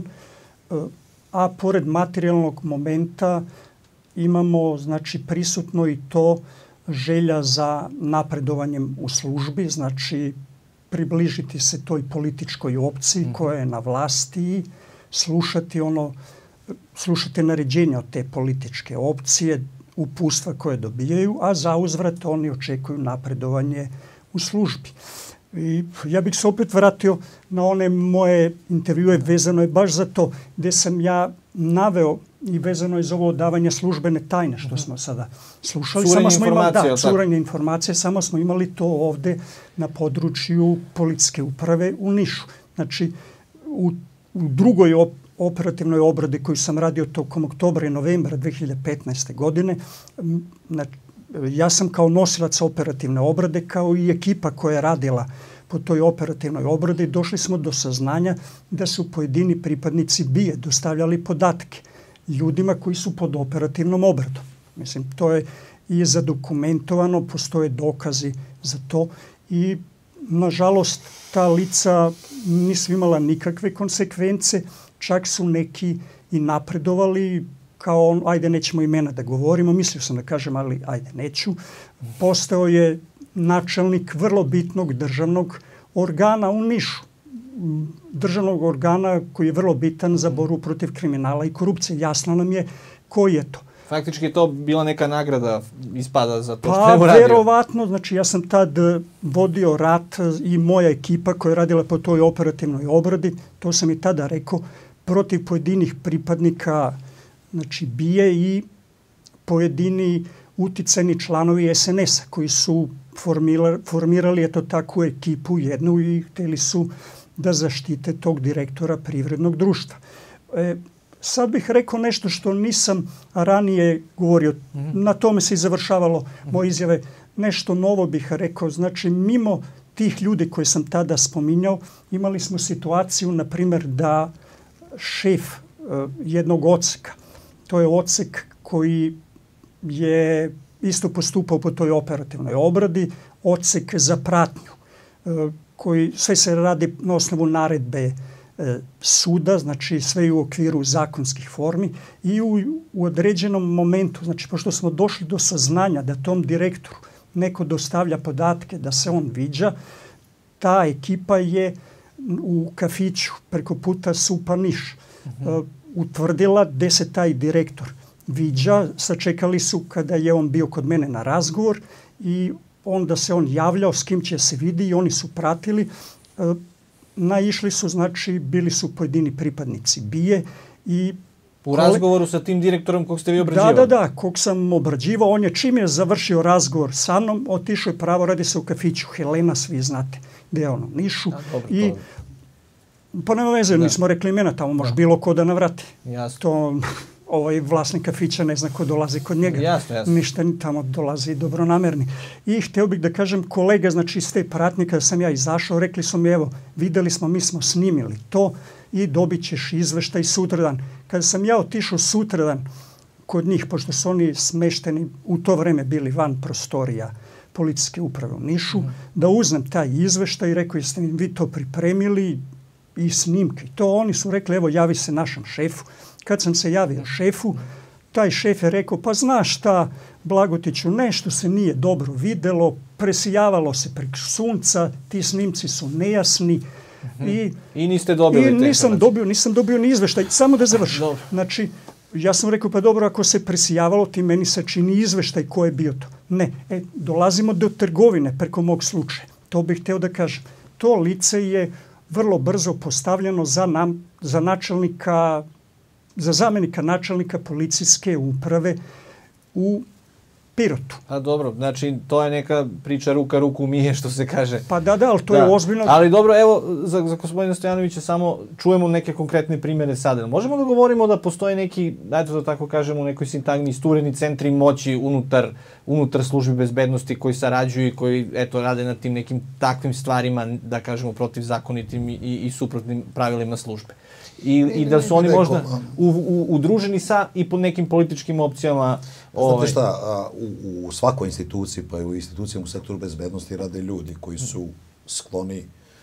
a pored materijalnog momenta imamo, znači, prisutno i to želja za napredovanjem u službi, znači približiti se toj političkoj opciji mm-hmm. koja je na vlasti i slušati ono, slušati naređenja od te političke opcije, uputstva koje dobijaju, a za uzvrat oni očekuju napredovanje u službi. I ja bih se opet vratio na one moje intervjue, vezano je baš za to gdje sam ja naveo i vezano je za ovo davanje službene tajne što smo sada slušali. Curenje samo smo imali, informacije. Da, curenje informacije, samo smo imali to ovdje na području policijske uprave u Nišu. Znači, u, u drugoj op, operativnoj obradi koju sam radio tokom oktobra i novembra dve hiljade petnaeste. godine, znači, ja sam kao nosilac operativne obrade, kao i ekipa koja je radila po toj operativnoj obradi, došli smo do saznanja da su pojedini pripadnici B I A dostavljali podatke ljudima koji su pod operativnom obradom. Mislim, to je i zadokumentovano, postoje dokazi za to i nažalost ta lica nisu imala nikakve konsekvence, čak su neki i napredovali, kao on, ajde nećemo imena da govorimo, mislio sam da kažem, ali ajde neću. Postao je načelnik vrlo bitnog državnog organa u Nišu. Državnog organa koji je vrlo bitan za borbu protiv kriminala i korupcije. Jasno nam je koji je to. Faktički je to bila neka nagrada ispada za to pa, što je uradio. Pa verovatno, znači ja sam tad vodio rat i moja ekipa koja je radila po toj operativnoj obradi, to sam i tada rekao, protiv pojedinih pripadnika, znači B I A i pojedini uticajni članovi S N S-a koji su formirali, formirali eto takvu ekipu jednu i htjeli su da zaštite tog direktora privrednog društva. E, sad bih rekao nešto što nisam ranije govorio. Mm-hmm. Na tome se i završavalo mm-hmm. moje izjave. Nešto novo bih rekao. Znači, mimo tih ljudi koje sam tada spominjao, imali smo situaciju, na primjer, da šef uh, jednog odseka, to je odsek koji je isto postupao po toj operativnoj obradi, odsek za pratnju, uh, koji sve se radi na osnovu naredbe e, suda, znači sve u okviru zakonskih formi i u, u određenom momentu, znači pošto smo došli do saznanja da tom direktoru neko dostavlja podatke, da se on viđa, ta ekipa je u kafiću preko puta Supa Niš mm-hmm. e, utvrdila gde se taj direktor viđa. Sačekali su kada je on bio kod mene na razgovor i onda se on javljao s kim će se vidi i oni su pratili. E, naišli su, znači, bili su pojedini pripadnici B I A i... U razgovoru sa tim direktorom kog ste vi obrađivali? Da, da, da, kog sam obrađivao. On je čim je završio razgovor sa mnom, otišao je pravo, radi se u kafiću Helena, svi znate gdje je ono, Nišu. Da, dobro, i to... Pa nema veze, nismo rekli imena, tamo može bilo ko da navrati. Jasno. To... Ovaj vlasnik kafića ne zna ko dolazi kod njega. Jasno, jasno. Ništa tamo dolazi dobronamerni. I htio bih da kažem kolega, znači iz te pratnje kada sam ja izašao, rekli su mi evo, videli smo, mi smo snimili to i dobit ćeš izveštaj sutradan. Kada sam ja otišao sutradan kod njih, pošto su oni smešteni u to vreme bili van prostorija policijske uprave u Nišu, mm. da uzmem taj izveštaj i rekao jeste mi vi to pripremili i snimke. To oni su rekli evo javi se našem šefu. Kad sam se javio šefu, taj šef je rekao, pa znaš šta, Blagotiću, nešto se nije dobro videlo, presijavalo se preko sunca, ti snimci su nejasni. Uh-huh. I, I niste dobili i nisam dobio, nisam dobio ni izveštaj, samo da završim. Znači, ja sam rekao, pa dobro, ako se presijavalo, ti meni se čini izveštaj ko je bio to. Ne, e, dolazimo do trgovine preko mog slučaja. To bih hteo da kažem. To lice je vrlo brzo postavljeno za, nam, za načelnika za zamenika načelnika policijske uprave u Pirotu. A dobro, znači to je neka priča ruka ruku mije, što se kaže. Pa da, da, ali to da. je ozbiljno. Ali dobro, evo, za, za gospodina Stojanovića samo čujemo neke konkretne primere sada. Možemo da govorimo da postoji neki, dajte da tako kažemo, u nekoj sintagmi istureni centri moći unutar, unutar službi bezbednosti koji sarađuju i koji, eto, rade na tim nekim takvim stvarima, da kažemo, protivzakonitim i, i suprotnim pravilima službe. I, i da su oni možda u, u, udruženi sa i pod nekim političkim opcijama. Ovaj. Znate šta, u, u svakoj instituciji, pa i u institucijama u sektoru bezbednosti rade ljudi koji su skloni,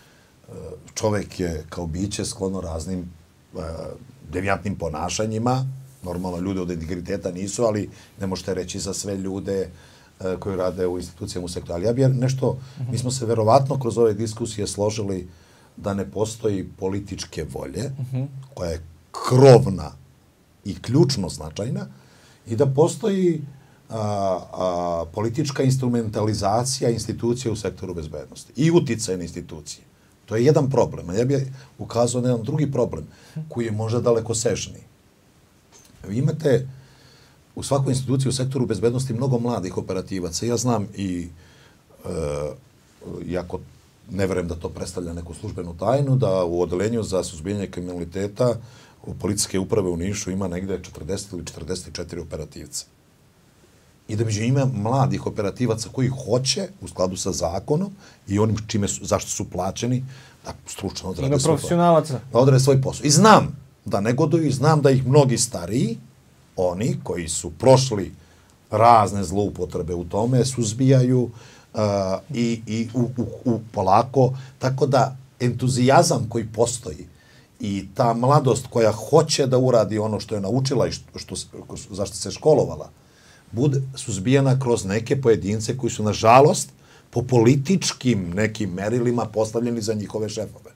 čovek je kao biće sklono raznim devijantnim ponašanjima, normalno ljude od integriteta nisu, ali ne možete reći za sve ljude koji rade u institucijama u sektoru. Ali ja bih nešto, mi smo se verovatno kroz ove diskusije složili da ne postoji političke volje, uh-huh. koja je krovna i ključno značajna, i da postoji a, a, politička instrumentalizacija institucija u sektoru bezbednosti i uticaj na institucije. To je jedan problem. A ja bih ukazao na jedan drugi problem, koji je možda daleko sežniji. Vi imate u svakoj instituciji u sektoru bezbednosti mnogo mladih operativaca. Ja znam i, e, jako ne verujem da to predstavlja neku službenu tajnu, da u odelenju za suzbijanje kriminaliteta u policijske uprave u Nišu ima negde četrdeset ili četrdeset četiri operativca. I da među ima mladih operativaca koji hoće, u skladu sa zakonom i onim čime su, zašto su plaćeni, da stručno odrade svoj profesionalaca. Da odrade svoj posao. I znam da negoduju, i znam da ih mnogi stariji, oni koji su prošli razne zloupotrebe u tome, suzbijaju Uh, i, i u, u, u polako, tako da entuzijazam koji postoji i ta mladost koja hoće da uradi ono što je naučila i što, što, zašto se školovala, bude suzbijena kroz neke pojedince koji su, nažalost, po političkim nekim merilima postavljeni za njihove šefove.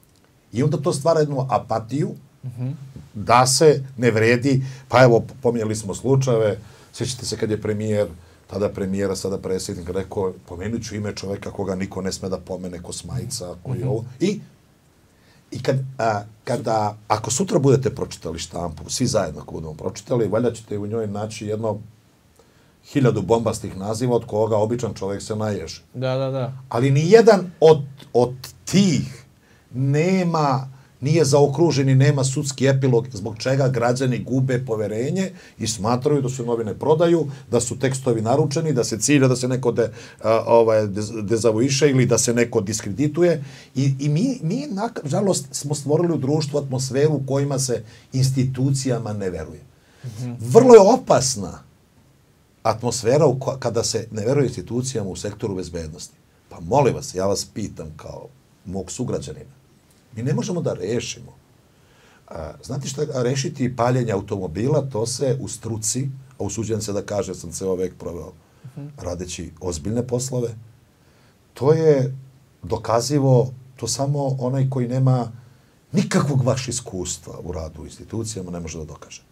I onda to stvara jednu apatiju, mm-hmm. da se ne vredi, pa evo, pominjali smo slučajeve, sjećate se kad je premijer tada premijera, sada predsjednik, rekao, pomenut ću ime čoveka koga niko ne sme da pomene, Kosmajica, koji je ovo. I, i kad, a, kada, ako sutra budete pročitali štampu, svi zajedno ako budemo pročitali, valjda ćete u njoj naći jedno hiljadu bombastih naziva od koga običan čovjek se naježe. Da, da, da. Ali ni jedan od, od tih nema, nije zaokružen i nema sudski epilog zbog čega građani gube poverenje i smatraju da su novine prodaju, da su tekstovi naručeni, da se cilja da se neko de, a, ovaj, dezavuiše ili da se neko diskredituje. I, i mi, mi, nažalost, smo stvorili u društvu atmosferu u kojima se institucijama ne veruje. Mm-hmm. Vrlo je opasna atmosfera u ko, kada se ne veruje institucijama u sektoru bezbednosti. Pa molim vas, ja vas pitam kao mog sugrađanina, mi ne možemo da rešimo. A, znate šta, rešiti paljenje automobila, to se u struci, a usuđujem se da kaže, sam ceo vek proveo uh-huh. radeći ozbiljne poslove, to je dokazivo, to samo onaj koji nema nikakvog vaš iskustva u radu u institucijama ne može da dokaže.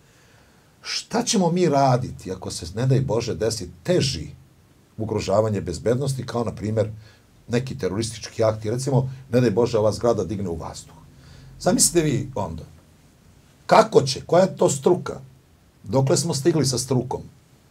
Šta ćemo mi raditi ako se, ne daj Bože, desi teži ugrožavanje bezbednosti, kao na primjer neki teroristički akti, recimo, ne daj Bože, ova zgrada digne u vazduh. Zamislite vi onda, kako će, koja je to struka, dokle smo stigli sa strukom,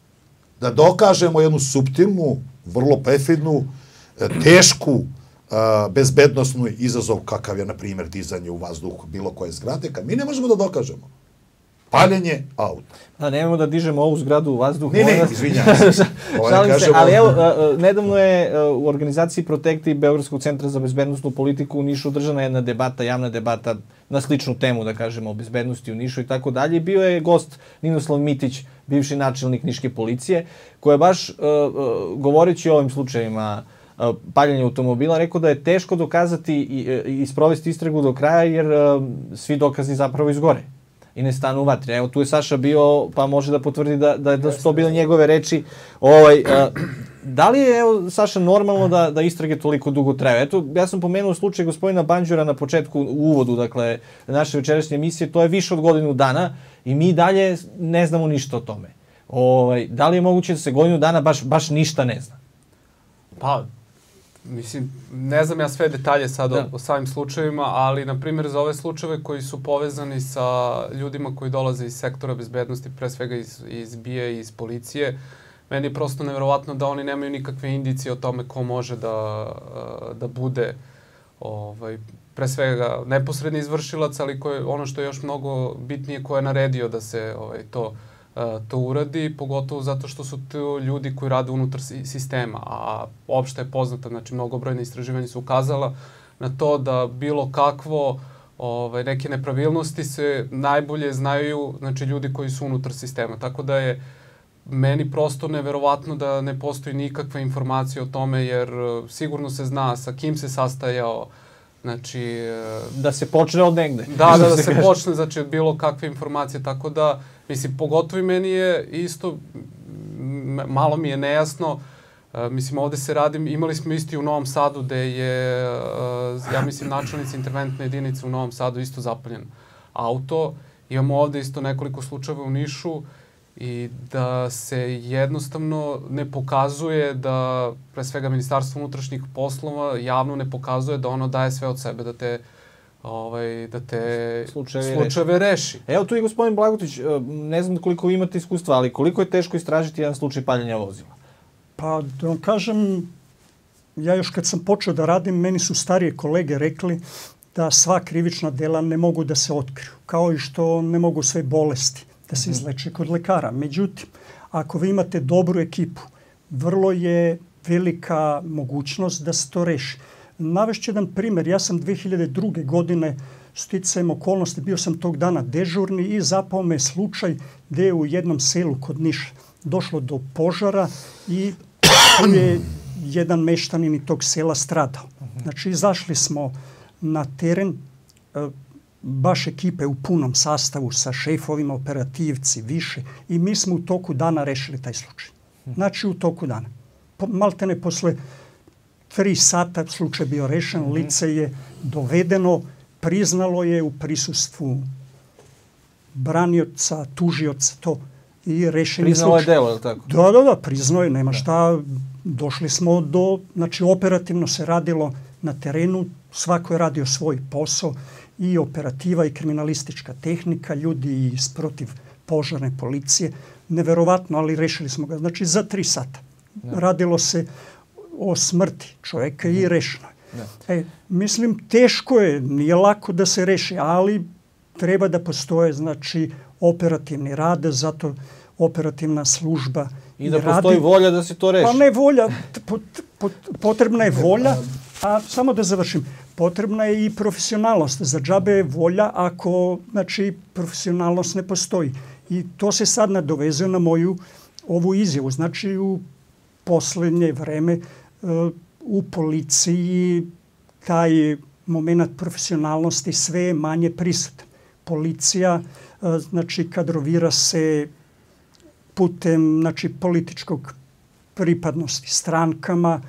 da dokažemo jednu suptilnu, vrlo perfidnu, tešku, bezbednosnu izazov kakav je, na primjer, dizanje u vazduh bilo koje zgrade, kad mi ne možemo da dokažemo. Paljenje auta. Da, nemamo da dižemo ovu zgradu u vazduh. Ne, ne, izvinjam se. Šalim se, ali evo, nedavno je u organizaciji Protekti Beogradskog centra za bezbednostnu politiku u Nišu održana jedna debata, javna debata na sličnu temu, da kažemo, o bezbednosti u Nišu i tako dalje. Bio je gost Ninoslav Mitić, bivši načelnik Niške policije, koji je baš, govoreći o ovim slučajevima paljenja automobila, rekao da je teško dokazati i, i sprovesti istragu do kraja, jer svi dokazi zapravo izgore i ne stanu u vatri. Evo, tu je Saša bio, pa može da potvrdi da, da, da su to bile njegove reči. Ovaj, a, da li je, evo, Saša, normalno da, da istrage toliko dugo traju? Eto, ja sam pomenuo slučaj gospodina Banđura na početku, u uvodu, dakle, naše večerašnje emisije, to je više od godinu dana i mi dalje ne znamo ništa o tome. Ovaj, da li je moguće da se godinu dana baš, baš ništa ne zna? Pa, mislim, ne znam ja sve detalje sad o, o samim slučajevima, ali, na primjer, za ove slučajeve koji su povezani sa ljudima koji dolaze iz sektora bezbednosti, pre svega iz, iz B I A i iz policije, meni je prosto neverovatno da oni nemaju nikakve indicije o tome ko može da, da bude ovaj, pre svega neposredni izvršilac, ali ko je, ono što je još mnogo bitnije, ko je naredio da se ovaj, to, to uradi, pogotovo zato što su to ljudi koji rade unutar sistema, a opšte je poznata, znači mnogobrojne istraživanja su ukazala na to da bilo kakvo ovaj, neke nepravilnosti se najbolje znaju, znači, ljudi koji su unutar sistema. Tako da je meni prosto neverovatno da ne postoji nikakva informacija o tome, jer sigurno se zna sa kim se sastajao, znači... Da se počne od negde. Da, da, da se počne, znači, od bilo kakve informacije, tako da, mislim, pogotovo i meni je isto, malo mi je nejasno, Uh, mislim, ovde se radi, imali smo isti u Novom Sadu gde je, uh, ja mislim, načelnica interventne jedinice u Novom Sadu isto zapaljen auto. Imamo ovde isto nekoliko slučajeva u Nišu i da se jednostavno ne pokazuje da, pre svega, Ministarstvo unutrašnjih poslova javno ne pokazuje da ono daje sve od sebe da te ovaj, da te slučajeve, slučajeve reši. Evo tu i gospodin Blagotić, ne znam koliko vi imate iskustva, ali koliko je teško istražiti jedan slučaj paljenja vozila? Pa da vam kažem, ja još kad sam počeo da radim, meni su starije kolege rekli da sva krivična dela ne mogu da se otkriju, kao i što ne mogu sve bolesti da se izleče kod lekara. Međutim, ako vi imate dobru ekipu, vrlo je velika mogućnost da se to reši. Navešću jedan primer. Ja sam dve hiljade druge. godine sticajem okolnosti, bio sam tog dana dežurni i zapao me slučaj gde je u jednom selu kod Niša došlo do požara i tu je jedan meštanin i tog sela stradao. Znači, izašli smo na teren, baš ekipe u punom sastavu sa šefovima, operativci, više, i mi smo u toku dana rešili taj slučaj. Znači, u toku dana. Maltene posle tri sata slučaj bio rešen, lice je dovedeno, priznalo je u prisustvu branioca, tužioca, to i rešenje slučaja. Priznalo je delo, je li tako? Da, da, da, priznao je, nema šta. Došli smo do, znači operativno se radilo na terenu, svako je radio svoj posao, i operativa i kriminalistička tehnika, ljudi iz protiv požarne policije. Neverovatno, ali rešili smo ga. Znači za tri sata. Ne. Radilo se o smrti čoveka i rešeno je. E, mislim, teško je, nije lako da se reši, ali treba da postoje, znači, operativni rad, zato operativna služba i da postoji radi, volja da se to reši. Pa ne volja, pot, pot, potrebna je volja, a samo da završim, potrebna je i profesionalnost. Za džabe je volja ako, znači, profesionalnost ne postoji. I to se sad nadovezuje na moju ovu izjavu. Znači, u poslednje vreme u policiji taj moment profesionalnosti sve je manje prisutan. Policija, znači, kadrovira se putem, znači, političkog pripadnosti strankama,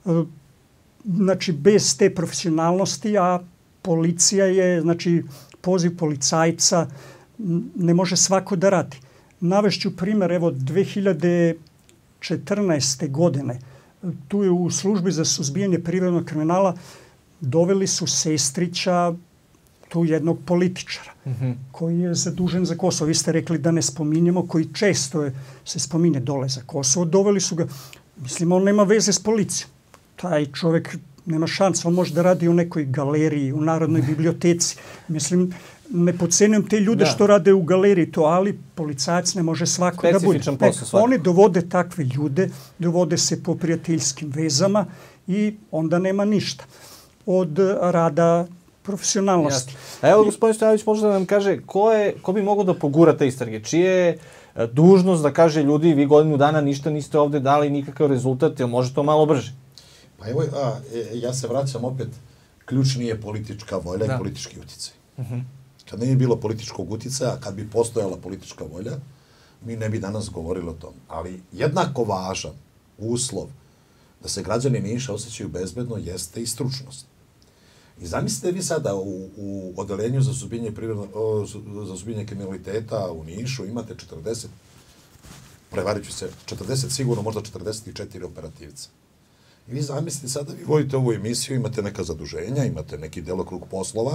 znači, bez te profesionalnosti, a policija je, znači, poziv policajca ne može svako da radi. Navešću primer, evo, dve hiljade četrnaeste. godine, tu je u službi za suzbijanje privrednog kriminala doveli su sestrića tu jednog političara, mm-hmm. koji je zadužen za Kosovo. Vi ste rekli da ne spominjemo, koji često je, se spominje dole za Kosovo. Doveli su ga, mislim, on nema veze s policijom. Taj čovjek nema šansa, on može da radi u nekoj galeriji, u Narodnoj biblioteci. Mislim, ne podcenujem te ljude da. što rade u galeriji to, ali policajac ne može svako da bude. Ne, oni dovode takve ljude, dovode se po prijateljskim vezama i onda nema ništa od rada profesionalnosti. Jasne. A evo, gospodin Stojanović, možda da nam kaže ko, je, ko bi mogao da pogura te istrage? Čije je dužnost da kaže ljudi, vi godinu dana ništa niste ovde dali, nikakav rezultat, ili može to malo brže? Pa evo, a, ja se vraćam opet, ključni je politička volja da. i politički uticaj. Uh-huh. Kad ne bi bilo političkog uticaja, kad bi postojala politička volja, mi ne bi danas govorili o tom. Ali jednako važan uslov da se građani Niša osjećaju bezbedno jeste i stručnost. I zamislite vi sada u, u odelenju za suzbijanje privredno, za suzbijanje kriminaliteta u Nišu imate četrdeset, prevarit ću se, četrdeset sigurno, možda četrdeset četiri operativca. I vi zamislite sada, vi vodite ovu emisiju, imate neka zaduženja, imate neki delokrug poslova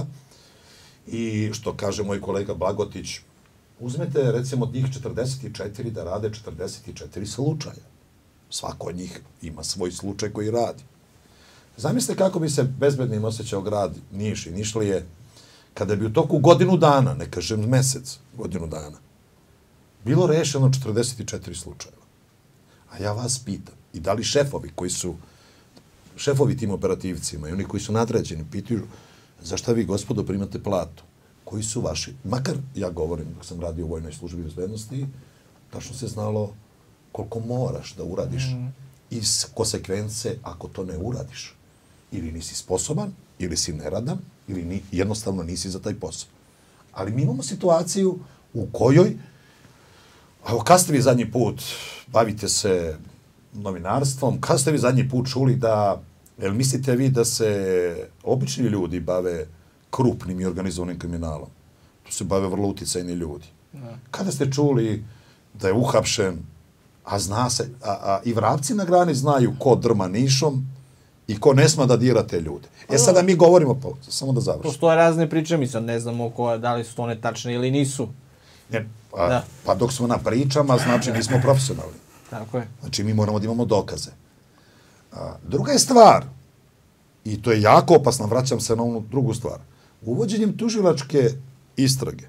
i što kaže moj kolega Blagotić, uzmete recimo od njih četrdeset četiri da rade četrdeset četiri slučaja. Svako od njih ima svoj slučaj koji radi. Zamislite kako bi se bezbednim osjećao grad Niš i Nišlije kada bi u toku godinu dana, ne kažem mesec, godinu dana, bilo rešeno četrdeset četiri slučajeva. A ja vas pitam, i da li šefovi koji su, šefovi tim operativcima i oni koji su nadređeni, pitaju za šta vi, gospodo, primate platu? Koji su vaši? Makar, ja govorim, dok sam radio u vojnoj službi bezbednosti, tačno se znalo koliko moraš da uradiš mm. i konsekvence ako to ne uradiš. Ili nisi sposoban, ili si neradan, ili ni, jednostavno nisi za taj posao. Ali mi imamo situaciju u kojoj, evo, kad ste vi zadnji put bavite se novinarstvom, kad ste vi zadnji put čuli da, jel mislite vi da se obični ljudi bave krupnim i organizovanim kriminalom? Tu se bave vrlo uticajni ljudi. Ne. Kada ste čuli da je uhapšen, a zna se, a, a i vrapci na grani znaju ko drma Nišom i ko ne sma da dira te ljude. E sada mi govorimo, pa, samo da završim. Postoje razne priče, mi sad ne znamo ko, da li su to one tačne ili nisu. Ne, pa, da. pa dok smo na pričama, znači nismo profesionalni. Tako je. Znači mi moramo da imamo dokaze. A, druga je stvar, i to je jako opasno, vraćam se na onu drugu stvar, uvođenjem tužilačke istrage.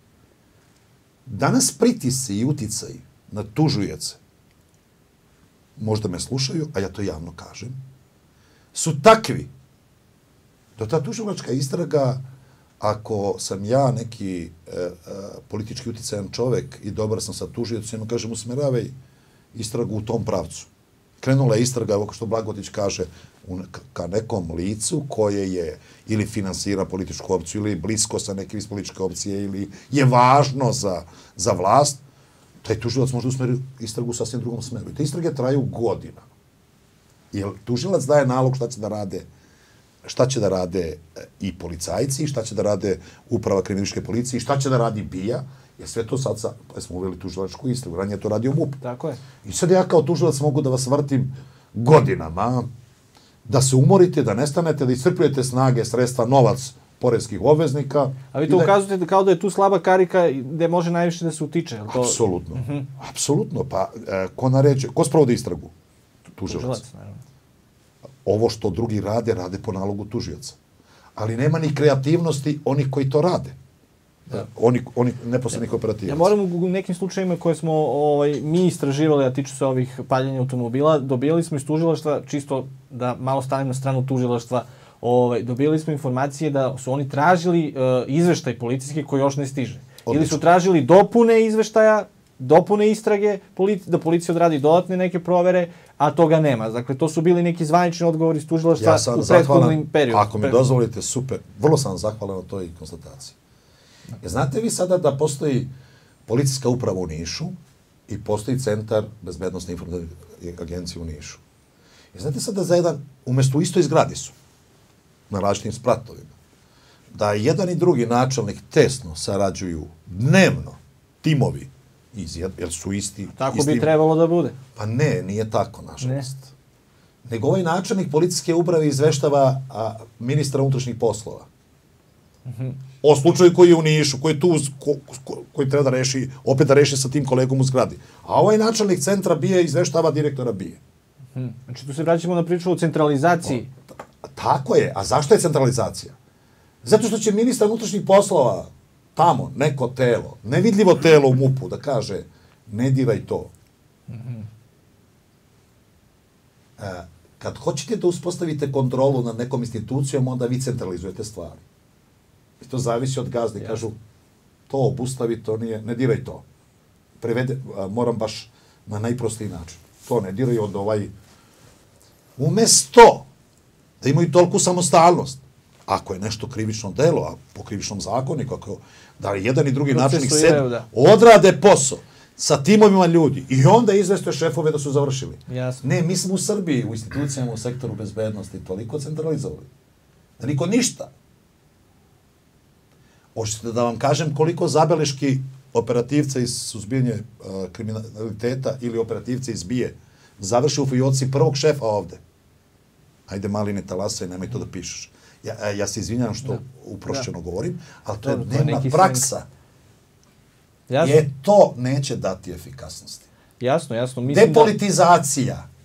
Danas pritisci i uticaji na tužioce, možda me slušaju, a ja to javno kažem, su takvi da ta tužilačka istraga, ako sam ja neki e, e, politički uticajan čovek i dobar sam sa tužiocem, kažem, usmeravaj istragu u tom pravcu. Krenula je istraga, evo što Blagotić kaže, u, ka nekom licu koje je ili finansira političku opciju, ili blisko sa nekim iz političke opcije, ili je važno za, za vlast, taj tužilac može usmeriti istragu u sasvim drugom smeru. I te istrage traju godina. Jer tužilac daje nalog šta će da rade, šta će da rade i policajci, šta će da rade uprava kriminalističke policije, šta će da radi B I A, jer sve to sad sa, pa smo uveli tužilačku istragu, ranije to radio M U P. Tako je. I sad ja kao tužilac mogu da vas vrtim godinama, da se umorite, da nestanete, da iscrpljujete snage, sredstva, novac poreskih obveznika. A vi to da ukazujete kao da je tu slaba karika gde može najviše da se utiče. To... Apsolutno. Uh -huh. Apsolutno. Pa, e, ko naređe, ko sprovodi istragu? Tužilac. Tužilac, naravno. Ovo što drugi rade, rade po nalogu tužioca. Ali nema ni kreativnosti onih koji to rade. Da. Oni, oni neposrednih operativaca. Ja moram u nekim slučajima koje smo ovaj, mi istraživali, a tiču se ovih paljenja automobila, dobijali smo iz tužilaštva, čisto da malo stavim na stranu tužilaštva, ovaj, dobijali smo informacije da su oni tražili uh, izveštaj policijski koji još ne stiže. Odlično. Ili su tražili dopune izveštaja, dopune istrage, polici, da policija odradi dodatne neke provere, a toga nema. Dakle, to su bili neki zvanični odgovori iz tužilaštva ja u prethodnim periodu. Ako mi dozvolite, super. Vrlo sam zahvalan na toj konstataciji. Ja, znate vi sada da postoji policijska uprava u Nišu i postoji centar bezbednostne informativne agencije u Nišu. Ja, znate sada za jedan, umjesto u istoj zgradi su, na različitim spratovima, da jedan i drugi načelnik tesno sarađuju dnevno, timovi, iz, jer su isti... Tako isti, bi trebalo da bude. Pa ne, nije tako, nažalost. Ne. Nego ovaj načelnik policijske uprave izveštava a, ministra unutrašnjih poslova. Mm-hmm. O slučaju koji je u Nišu, koji je tu, ko, ko, koji treba da reši, opet da reši sa tim kolegom u zgradi. A ovaj načelnik centra B I A izveštava direktora B I A. Mm-hmm. Znači tu se vraćamo na priču o centralizaciji. O, tako je. A zašto je centralizacija? Zato što će ministar unutrašnjih poslova tamo, neko telo, nevidljivo telo u M U P-u, da kaže, ne diraj to. Mm-hmm. E, kad hoćete da uspostavite kontrolu nad nekom institucijom, onda vi centralizujete stvari. I to zavisi od gazde. Kažu, to obustavi, to nije, ne diraj to. Prevede, a, moram baš na najprostiji način. To ne diraj od ovaj... Umesto da imaju toliku samostalnost, ako je nešto krivično delo, a po krivičnom zakoniku, ako da jedan i drugi načelnik sed odrade posao sa timovima ljudi i onda izveste šefove da su završili. Jasno. Ne, mi smo u Srbiji, u institucijama, u sektoru bezbednosti toliko centralizovali. Da niko ništa. Hoćete da vam kažem koliko zabeleški operativca iz suzbijanja uh, kriminaliteta ili operativca iz B I A završi u fijoci prvog šefa ovde. Ajde, mali ne talasaj, nemoj to da pišeš. Ja, ja se izvinjam što da. uprošćeno da. govorim, ali to je dnevna praksa. Jasno. Je to neće dati efikasnosti. Jasno, jasno. Mislim Depolitizacija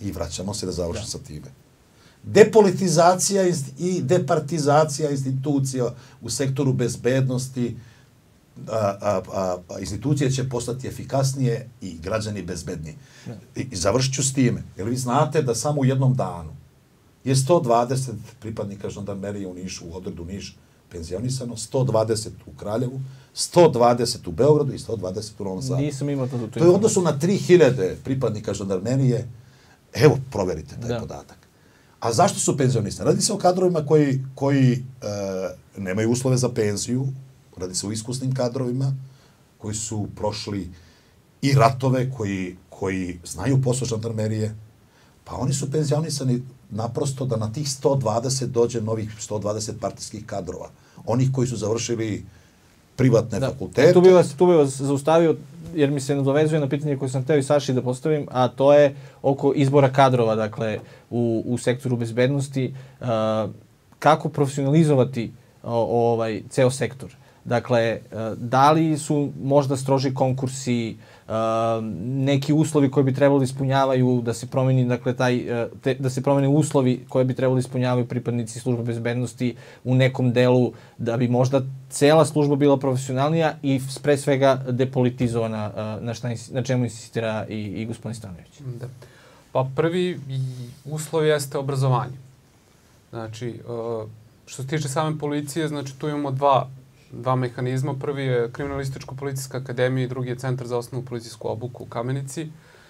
I vraćamo se da završim sa time. Depolitizacija i departizacija institucija u sektoru bezbednosti, a, a, a, a institucije će postati efikasnije i građani bezbedniji. I, i završit ću s time. Jer vi znate da samo u jednom danu je sto dvadeset pripadnika žandarmerije u Nišu, u odredu Niš, penzionisano, sto dvadeset u Kraljevu, sto dvadeset u Beogradu i sto dvadeset u Novom Sadu. Nisam imao to. To je u odnosu na tri hiljade pripadnika žandarmerije. Evo, proverite taj da. podatak. A zašto su penzionisani? Radi se o kadrovima koji, koji e, nemaju uslove za penziju, radi se o iskusnim kadrovima koji su prošli i ratove, koji, koji znaju posao žandarmerije, pa oni su penzionisani naprosto da na tih sto dvadeset dođe novih sto dvadeset partijskih kadrova. Onih koji su završili privatne da. fakultete. Tu bi vas, tu bi vas zaustavio, jer mi se nadovezuje na pitanje koje sam teo i Saši da postavim, a to je oko izbora kadrova, dakle, u, u sektoru bezbednosti. Uh, kako profesionalizovati o, ovaj ceo sektor? Dakle, uh, da li su možda stroži konkursi, uh, neki uslovi koji bi trebalo da ispunjavaju, da se promeni, dakle, taj, uh, te, da se promene uslovi koje bi trebalo da ispunjavaju pripadnici službe bezbednosti u nekom delu, da bi možda cela služba bila profesionalnija i pre svega depolitizovana, uh, na, šta, na čemu insistira i, i gospodin Stanojević. Da. Pa prvi uslov jeste obrazovanje. Znači, uh, što se tiče same policije, znači tu imamo dva dva mehanizma. Prvi je Kriminalističko-policijska akademija i drugi je Centar za osnovnu policijsku obuku u Kamenici.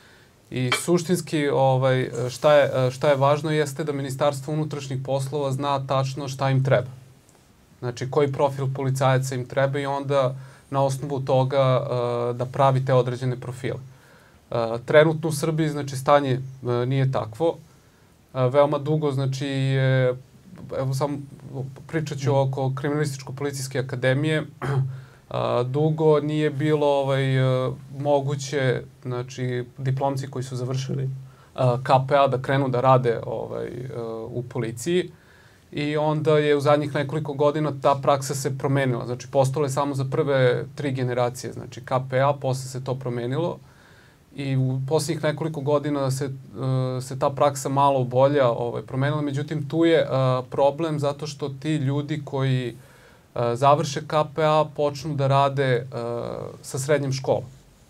I suštinski ovaj, šta, je, šta je važno jeste da Ministarstvo unutrašnjih poslova zna tačno šta im treba. Znači koji profil policajaca im treba i onda na osnovu toga uh, da pravi te određene profile. Uh, trenutno u Srbiji znači stanje uh, nije takvo. Uh, veoma dugo znači je, evo samo pričat ću oko Kriminalističko-policijske akademije. A, dugo nije bilo ovaj, moguće, znači, diplomci koji su završili a, K P A da krenu da rade ovaj, a, u policiji. I onda je u zadnjih nekoliko godina ta praksa se promenila. Znači, postalo je samo za prve tri generacije, znači K P A, posle se to promenilo. I u posljednjih nekoliko godina se, uh, se ta praksa malo bolja ovaj, promenila. Međutim, tu je uh, problem zato što ti ljudi koji uh, završe K P A počnu da rade uh, sa srednjim školom.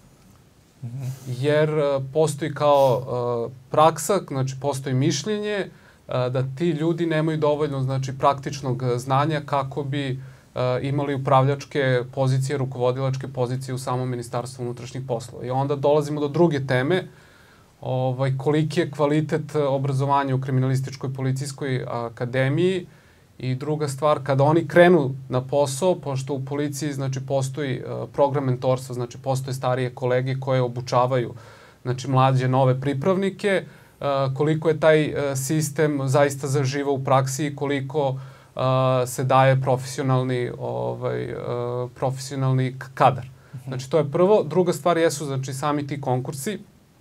Mm-hmm. Jer uh, postoji kao uh, praksa, znači postoji mišljenje uh, da ti ljudi nemaju dovoljno znači, praktičnog znanja kako bi Uh, imali upravljačke pozicije, rukovodilačke pozicije u samom Ministarstvu unutrašnjih poslova. I onda dolazimo do druge teme, ovaj, koliki je kvalitet obrazovanja u Kriminalističkoj policijskoj akademiji i druga stvar, kada oni krenu na posao, pošto u policiji znači, postoji uh, program mentorstva, znači postoje starije kolege koje obučavaju znači, mlađe nove pripravnike, uh, koliko je taj uh, sistem zaista zaživao u praksi i koliko Uh, se daje profesionalni ovaj uh, profesionalni kadar. Znači to je prvo, druga stvar jesu znači sami ti konkursi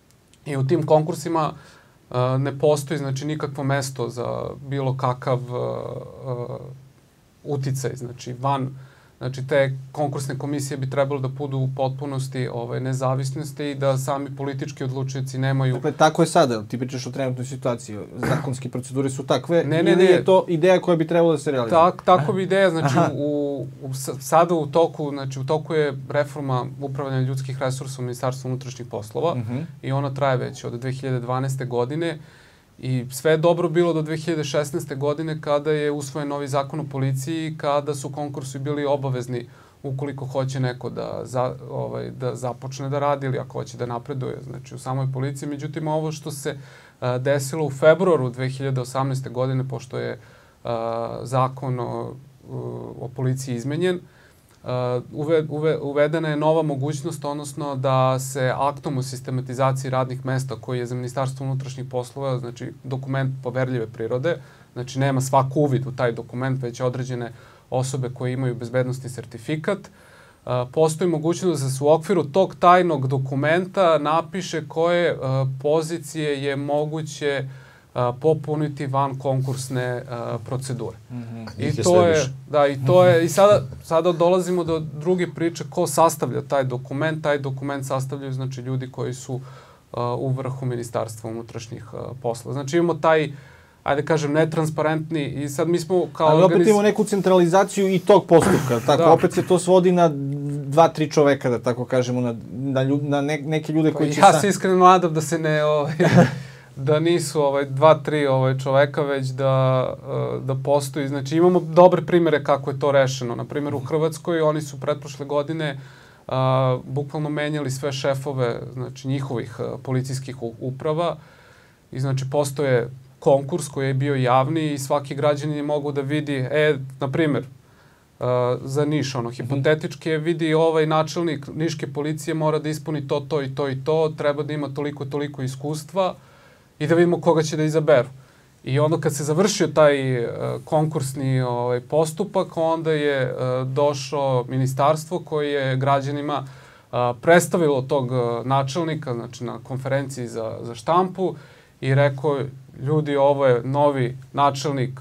i u tim konkursima uh, ne postoji znači nikakvo mesto za bilo kakav uh, uh, uticaj, znači van znači te konkursne komisije bi trebalo da budu u potpunosti ovaj nezavisnosti i da sami politički odlučioci nemaju. Dakle, tako je sada, ti pričaš o trenutnoj situaciji. Zakonske procedure su takve. Ne, ne, ili ne. je to ideja koja bi trebalo da se realizuje? Tak, tako bi ideja, znači u, u, sada u toku, znači u toku je reforma upravljanja ljudskih resursa u Ministarstvu unutrašnjih poslova uh-huh. i ona traje već od dve hiljade dvanaeste. godine. I sve je dobro bilo do dve hiljade šesnaeste. godine kada je usvojen novi zakon o policiji, kada su konkursi bili obavezni ukoliko hoće neko da, za, ovaj, da započne da radi ili ako hoće da napreduje znači, u samoj policiji. Međutim, ovo što se a, desilo u februaru dve hiljade osamnaeste. godine, pošto je a, zakon o, o policiji izmenjen, Uh, uve, uve, uvedena je nova mogućnost, odnosno da se aktom o sistematizaciji radnih mesta koji je za Ministarstvo unutrašnjih poslova, znači dokument poverljive prirode, znači nema svak uvid u taj dokument, već određene osobe koje imaju bezbednosni sertifikat, uh, postoji mogućnost da se u okviru tog tajnog dokumenta napiše koje uh, pozicije je moguće Uh, popuniti van konkursne uh, procedure. Mm-hmm. I to je, da, i to je, i sada, sada dolazimo do druge priče ko sastavlja taj dokument. Taj dokument sastavljaju, znači, ljudi koji su u vrhu Ministarstva unutrašnjih posla. Znači imamo taj, ajde kažem, netransparentni i sad mi smo kao... Ali opet organiz... imamo neku centralizaciju i tog postupka, tako, da. Opet se to svodi na dva, tri čoveka, da tako kažemo, na, na, ljud, na ne, neke ljude koji pa će... Ja sa... se iskreno nadam da se ne, ovaj, da nisu ovaj, dva, tri ovaj, čoveka, već da, da postoji. Znači imamo dobre primere kako je to rešeno. Na primjer u Hrvatskoj oni su pretprošle godine a, bukvalno menjali sve šefove, znači njihovih a, policijskih uprava i znači postoje konkurs koji je bio javni i svaki građanin je mogu da vidi, e, na primjer, uh, za Niš, ono, hipotetički je vidi ovaj načelnik niške policije mora da ispuni to, to i to i to, treba da ima toliko, toliko iskustva i da vidimo koga će da izaberu. I onda kad se završio taj uh, konkursni ovaj, postupak, onda je uh, došlo ministarstvo koje je građanima uh, predstavilo tog uh, načelnika, znači na konferenciji za, za štampu i rekao, ljudi, ovo je novi načelnik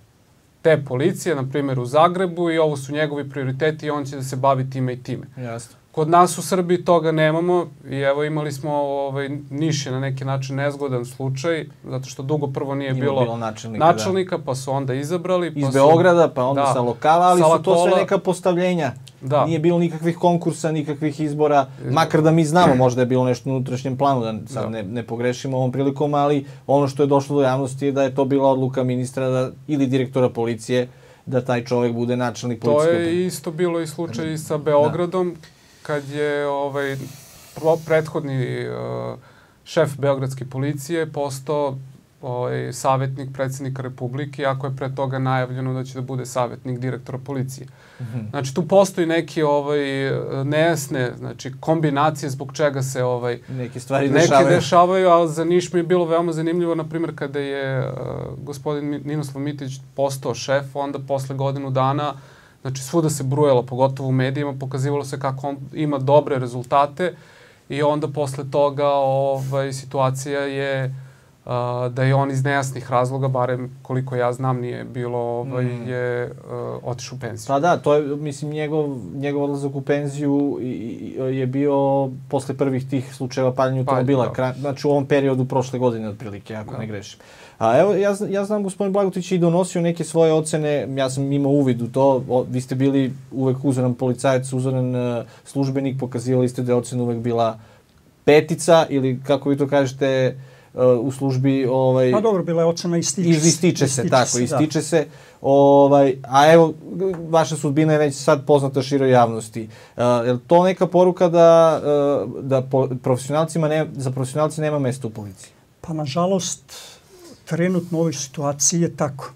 te policije, na primjer u Zagrebu, i ovo su njegovi prioriteti i on će da se bavi time i time. Jasno. Kod nas u Srbiji toga nemamo i evo imali smo, ovaj, Niš je na neki način nezgodan slučaj, zato što dugo prvo nije, nije bilo, bilo načelnika, načelnika da. Pa su onda izabrali. Pa iz su, Beograda, pa onda da, sa lokala, ali sa su to sve neka postavljenja. Da. Nije bilo nikakvih konkursa, nikakvih izbora, makar da mi znamo, možda je bilo nešto u unutrašnjem planu, da sad da. Ne, ne pogrešimo ovom prilikom, ali ono što je došlo do javnosti je da je to bila odluka ministra da, ili direktora policije da taj čovjek bude načelnik policijske uprave. To je isto bilo i slučaj i sa Beogradom, da. Kad je ovaj, prethodni uh, šef beogradske policije postao ovaj, savjetnik predsjednika Republike, ako je pre toga najavljeno da će da bude savjetnik direktora policije. Mm-hmm. Znači, tu postoji neki ovaj, nejasne znači, kombinacije zbog čega se ovaj, neke stvari neke dešavaju. dešavaju, ali za Niš mi je bilo veoma zanimljivo, na primjer, kada je uh, gospodin Ninoslav Mitić postao šef, onda posle godinu dana znači, svuda se brujalo, pogotovo u medijima, pokazivalo se kako on ima dobre rezultate i onda posle toga ovaj, situacija je uh, da je on iz nejasnih razloga, barem koliko ja znam nije bilo, ovaj, mm. je uh, otišao u penziju. Pa da, to je, mislim, njegov, njegov odlazak u penziju i, i, je bio posle prvih tih slučajeva paljenja automobila, pa, znači u ovom periodu prošle godine, otprilike, ako da. Ne grešim. A evo, ja, ja znam, gospodin Blagotić je i donosio neke svoje ocene, ja sam imao uvid u to, o, vi ste bili uvek uzoran policajac, uzoran uh, službenik, pokazivali ste da je ocena uvek bila petica, ili kako vi to kažete, uh, u službi... Ovaj, pa dobro, bila je ocena ističe se. Ističe se, tako, ističe da. se. Ovaj, a evo, vaša sudbina je već sad poznata široj javnosti. Uh, je li to neka poruka da, uh, da po, profesionalcima ne, za profesionalci nema mesta u policiji? Pa, nažalost, trenutno u ovoj situaciji je tako.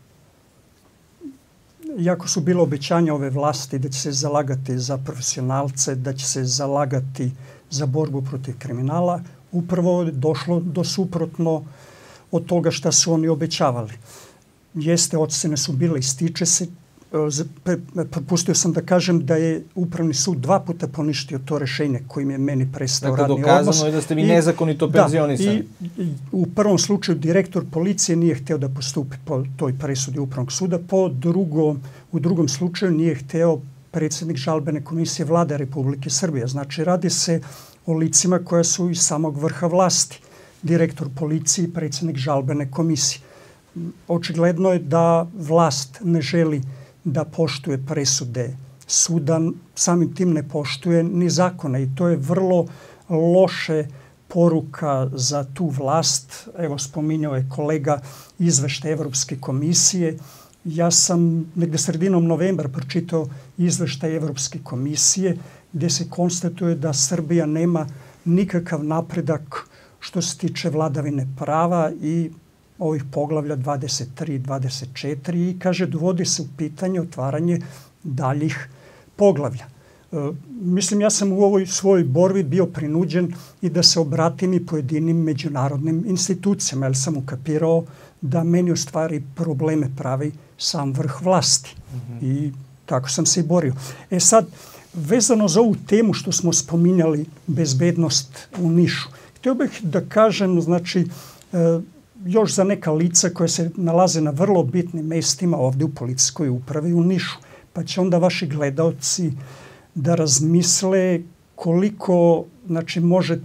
Iako su bilo obećanja ove vlasti da će se zalagati za profesionalce, da će se zalagati za borbu protiv kriminala, upravo je došlo do suprotno od toga šta su oni obećavali. Jeste, ocene su bile, ističe se. Propustio sam da kažem da je Upravni sud dva puta poništio to rešenje kojim je meni prestao dakle, radni odnos. Dakle, dokazano je da ste vi I, nezakonito penzionisani. Da, i, i u prvom slučaju direktor policije nije hteo da postupi po toj presudi Upravnog suda, po drugom, u drugom slučaju nije hteo predsjednik žalbene komisije Vlade Republike Srbije. Znači, radi se o licima koja su iz samog vrha vlasti. Direktor policije i predsjednik žalbene komisije. Očigledno je da vlast ne želi da poštuje presude suda, samim tim ne poštuje ni zakone i to je vrlo loše poruka za tu vlast. Evo, spominjao je kolega izveštaj Evropske komisije. Ja sam negde sredinom novembra pročitao izveštaj Evropske komisije gdje se konstatuje da Srbija nema nikakav napredak što se tiče vladavine prava i ovih poglavlja dvadeset tri i dvadeset četiri i kaže dovodi se u pitanje otvaranje daljih poglavlja. E, mislim, ja sam u ovoj svojoj borbi bio prinuđen i da se obratim i pojedinim međunarodnim institucijama, jer sam ukapirao da meni u stvari probleme pravi sam vrh vlasti. Mm-hmm. I tako sam se i borio. E sad, vezano za ovu temu što smo spominjali, bezbednost u Nišu, htio bih da kažem, znači, e, još za neka lica koje se nalaze na vrlo bitnim mestima ovdje u policijskoj upravi u Nišu. Pa će onda vaši gledaoci da razmisle koliko znači, može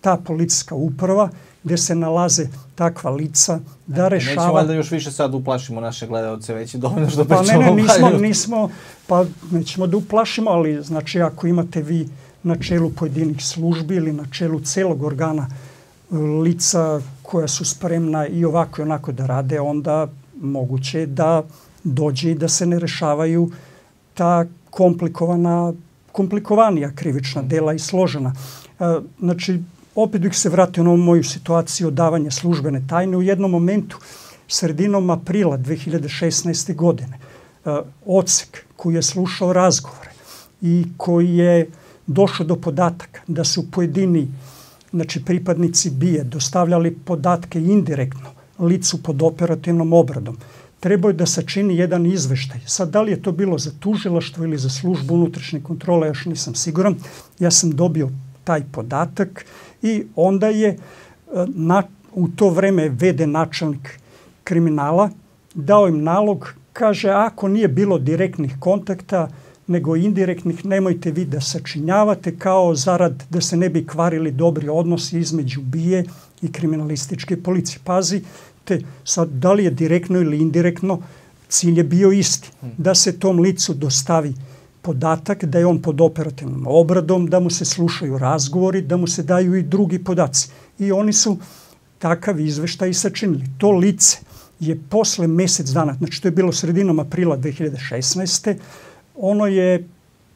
ta policijska uprava gdje se nalaze takva lica da rešava... Nećemo valjda još više sad uplašimo naše gledalce, već je dovoljno što pa pričamo. Pa ne, ne, nismo, nismo, pa nećemo da uplašimo, ali znači ako imate vi na čelu pojedinih službi ili na čelu celog organa lica koja su spremna i ovako i onako da rade, onda moguće je da dođe i da se ne rešavaju ta komplikovana, komplikovanija krivična dela i složena. Znači, opet bih se vratio na moju situaciju odavanja službene tajne. U jednom momentu, sredinom aprila dve hiljade šesnaeste. godine, odsek koji je slušao razgovore i koji je došao do podataka da su pojedini, znači pripadnici B I A dostavljali podatke indirektno licu pod operativnom obradom, trebao je da sačini jedan izveštaj. Sad, da li je to bilo za tužilaštvo ili za službu unutrašnje kontrole, još nisam siguran. Ja sam dobio taj podatak i onda je na, u to vreme ve de načelnik kriminala dao im nalog, kaže, ako nije bilo direktnih kontakta, nego indirektnih, nemojte vi da sačinjavate kao zarad da se ne bi kvarili dobri odnosi između B I A i kriminalističke policije. Pazi, te sad, da li je direktno ili indirektno, cilj je bio isti. Da se tom licu dostavi podatak, da je on pod operativnom obradom, da mu se slušaju razgovori, da mu se daju i drugi podaci. I oni su takav izveštaj sačinili. To lice je posle mjesec dana, znači to je bilo sredinom aprila dve hiljade šesnaeste. Ono je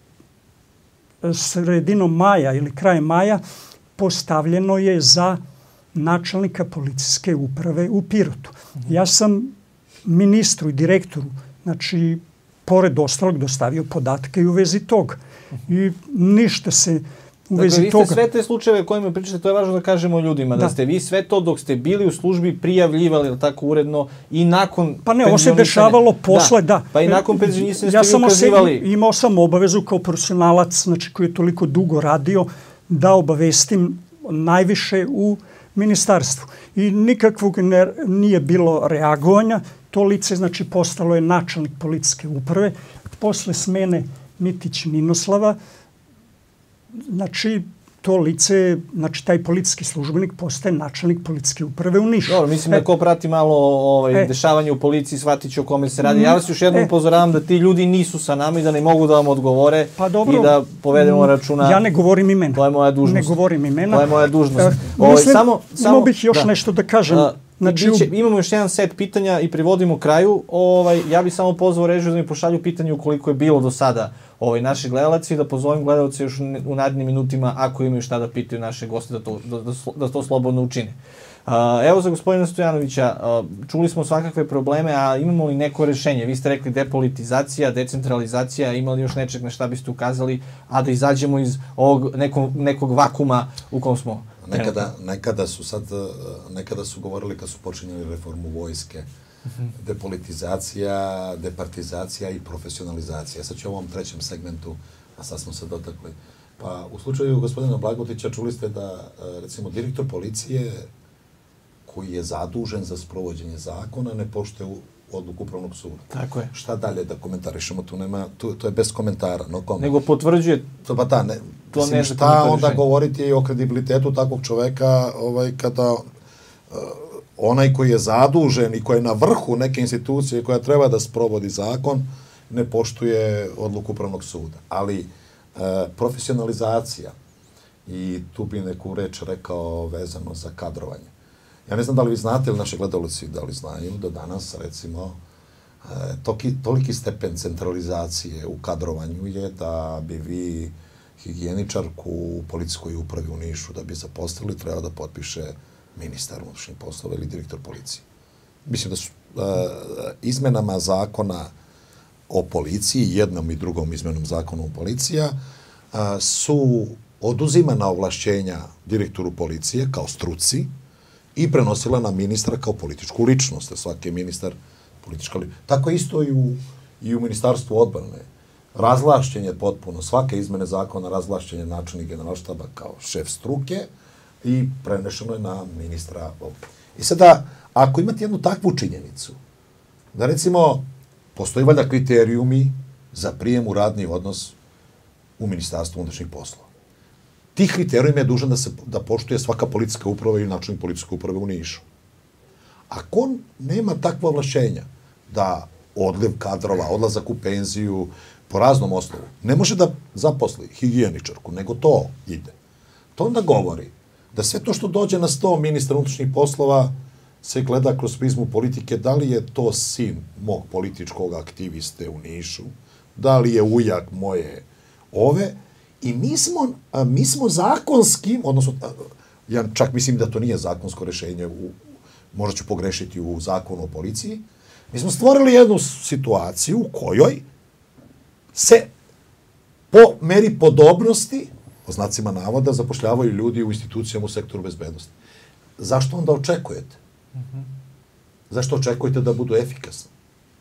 sredinom maja ili krajem maja postavljeno je za načelnika policijske uprave u Pirotu. Ja sam ministru i direktoru, znači, pored ostalog, dostavio podatke i u vezi toga. I ništa se u vezi dakle, vi ste toga... sve te slučajeve kojima pričate, to je važno da kažemo ljudima, da, da ste vi sve to dok ste bili u službi prijavljivali, tako uredno, i nakon Pa ne, ovo se dešavalo posle, da. da. Pa i nakon penzionisanja ja ste vi ukazivali... Ja sam imao sam obavezu kao profesionalac, znači koji je toliko dugo radio, da obavestim najviše u ministarstvu. I nikakvog ne, nije bilo reagovanja. To lice, znači, postalo je načelnik policijske uprave. Posle smene Mitić Ninoslava, znači, to lice, znači, taj policijski službenik postaje načelnik policijske uprave u Nišu. Dobro, mislim e, da ko prati malo ovaj, e, dešavanje u policiji, shvatit će o kome se radi. Ja vas još jednom e, upozoravam da ti ljudi nisu sa nama i da ne mogu da vam odgovore pa dobro, i da povedemo računa. Ja ne govorim imena. To je moja dužnost. Ne govorim imena. To je moja dužnost. E, ovaj, mislim, samo, samo, imao bih još da. nešto da kažem. A, Znači, biće, imamo još jedan set pitanja i privodimo kraju. Ovaj, ja bih samo pozvao režiju da mi pošalju pitanje ukoliko je bilo do sada ovaj, naši gledalci, da pozovem gledalce još u narednim minutima, ako imaju šta da pitaju naše goste, da to, da, da, da to slobodno učine. Uh, evo za gospodina Stojanovića, uh, čuli smo svakakve probleme, a imamo li neko rešenje? Vi ste rekli depolitizacija, decentralizacija, imali još nečeg na šta biste ukazali, a da izađemo iz ovog nekog, nekog vakuma u kom smo? Nekada, nekada su sad, nekada su govorili kad su počinjali reformu vojske, uh-huh. depolitizacija, departizacija i profesionalizacija. Sad ću u ovom trećem segmentu, a sad smo se dotakli. Pa u slučaju gospodina Blagotića čuli ste da, recimo, direktor policije koji je zadužen za sprovođenje zakona ne poštuje odluku Upravnog suda. Tako je. Šta dalje da komentarišemo? Tu nema, tu, to je bez komentara. No, kom? Nego potvrđuje... To pa da, ne, to mislim, ne šta onda rešenje. Govoriti i o kredibilitetu takvog čoveka ovaj, kada uh, onaj koji je zadužen i koji je na vrhu neke institucije koja treba da sprovodi zakon ne poštuje odluku Upravnog suda. Ali uh, profesionalizacija, i tu bi neku reč rekao vezano za kadrovanje. Ja ne znam da li vi znate ili naši gledalci da li znaju da danas, recimo, toki, toliki stepen centralizacije u kadrovanju je da bi vi higijeničarku u policijskoj upravi u Nišu da bi zaposlili, treba da potpiše ministar unutrašnjih poslova ili direktor policije. Mislim da su uh, izmenama zakona o policiji, jednom i drugom izmenom zakona o policija, uh, su oduzimana ovlašćenja direktoru policije kao struci i prenosila na ministra kao političku ličnost. Svaki je ministar politička ličnost. Tako isto i u, i u Ministarstvu odbrane. Razvlašćen je potpuno svake izmene zakona, razvlašćen je načelnik generalštaba kao šef struke i prenešeno je na ministra. I sada, ako imate jednu takvu činjenicu, da recimo postoji valjda kriterijumi za prijem u radni odnos u Ministarstvu unutrašnjih poslova. tih kriterijuma je dužan da se da poštuje svaka policijska uprava i načelnik policijske uprave u Nišu. Ako on nema takva ovlašćenja da odliv kadrova, odlazak u penziju, po raznom osnovu, ne može da zaposli higijeničarku, nego to ide. To onda govori da sve to što dođe na sto ministra unutrašnjih poslova se gleda kroz prizmu politike, da li je to sin mog političkog aktiviste u Nišu, da li je ujak moje ove, i mi smo, a, mi smo zakonskim, odnosno, a, ja čak mislim da to nije zakonsko rešenje, u, možda ću pogrešiti u zakonu o policiji, mi smo stvorili jednu situaciju u kojoj se po meri podobnosti, po znacima navoda, zapošljavaju ljudi u institucijama u sektoru bezbednosti. Zašto onda očekujete? Mm-hmm. Zašto očekujete da budu efikasni?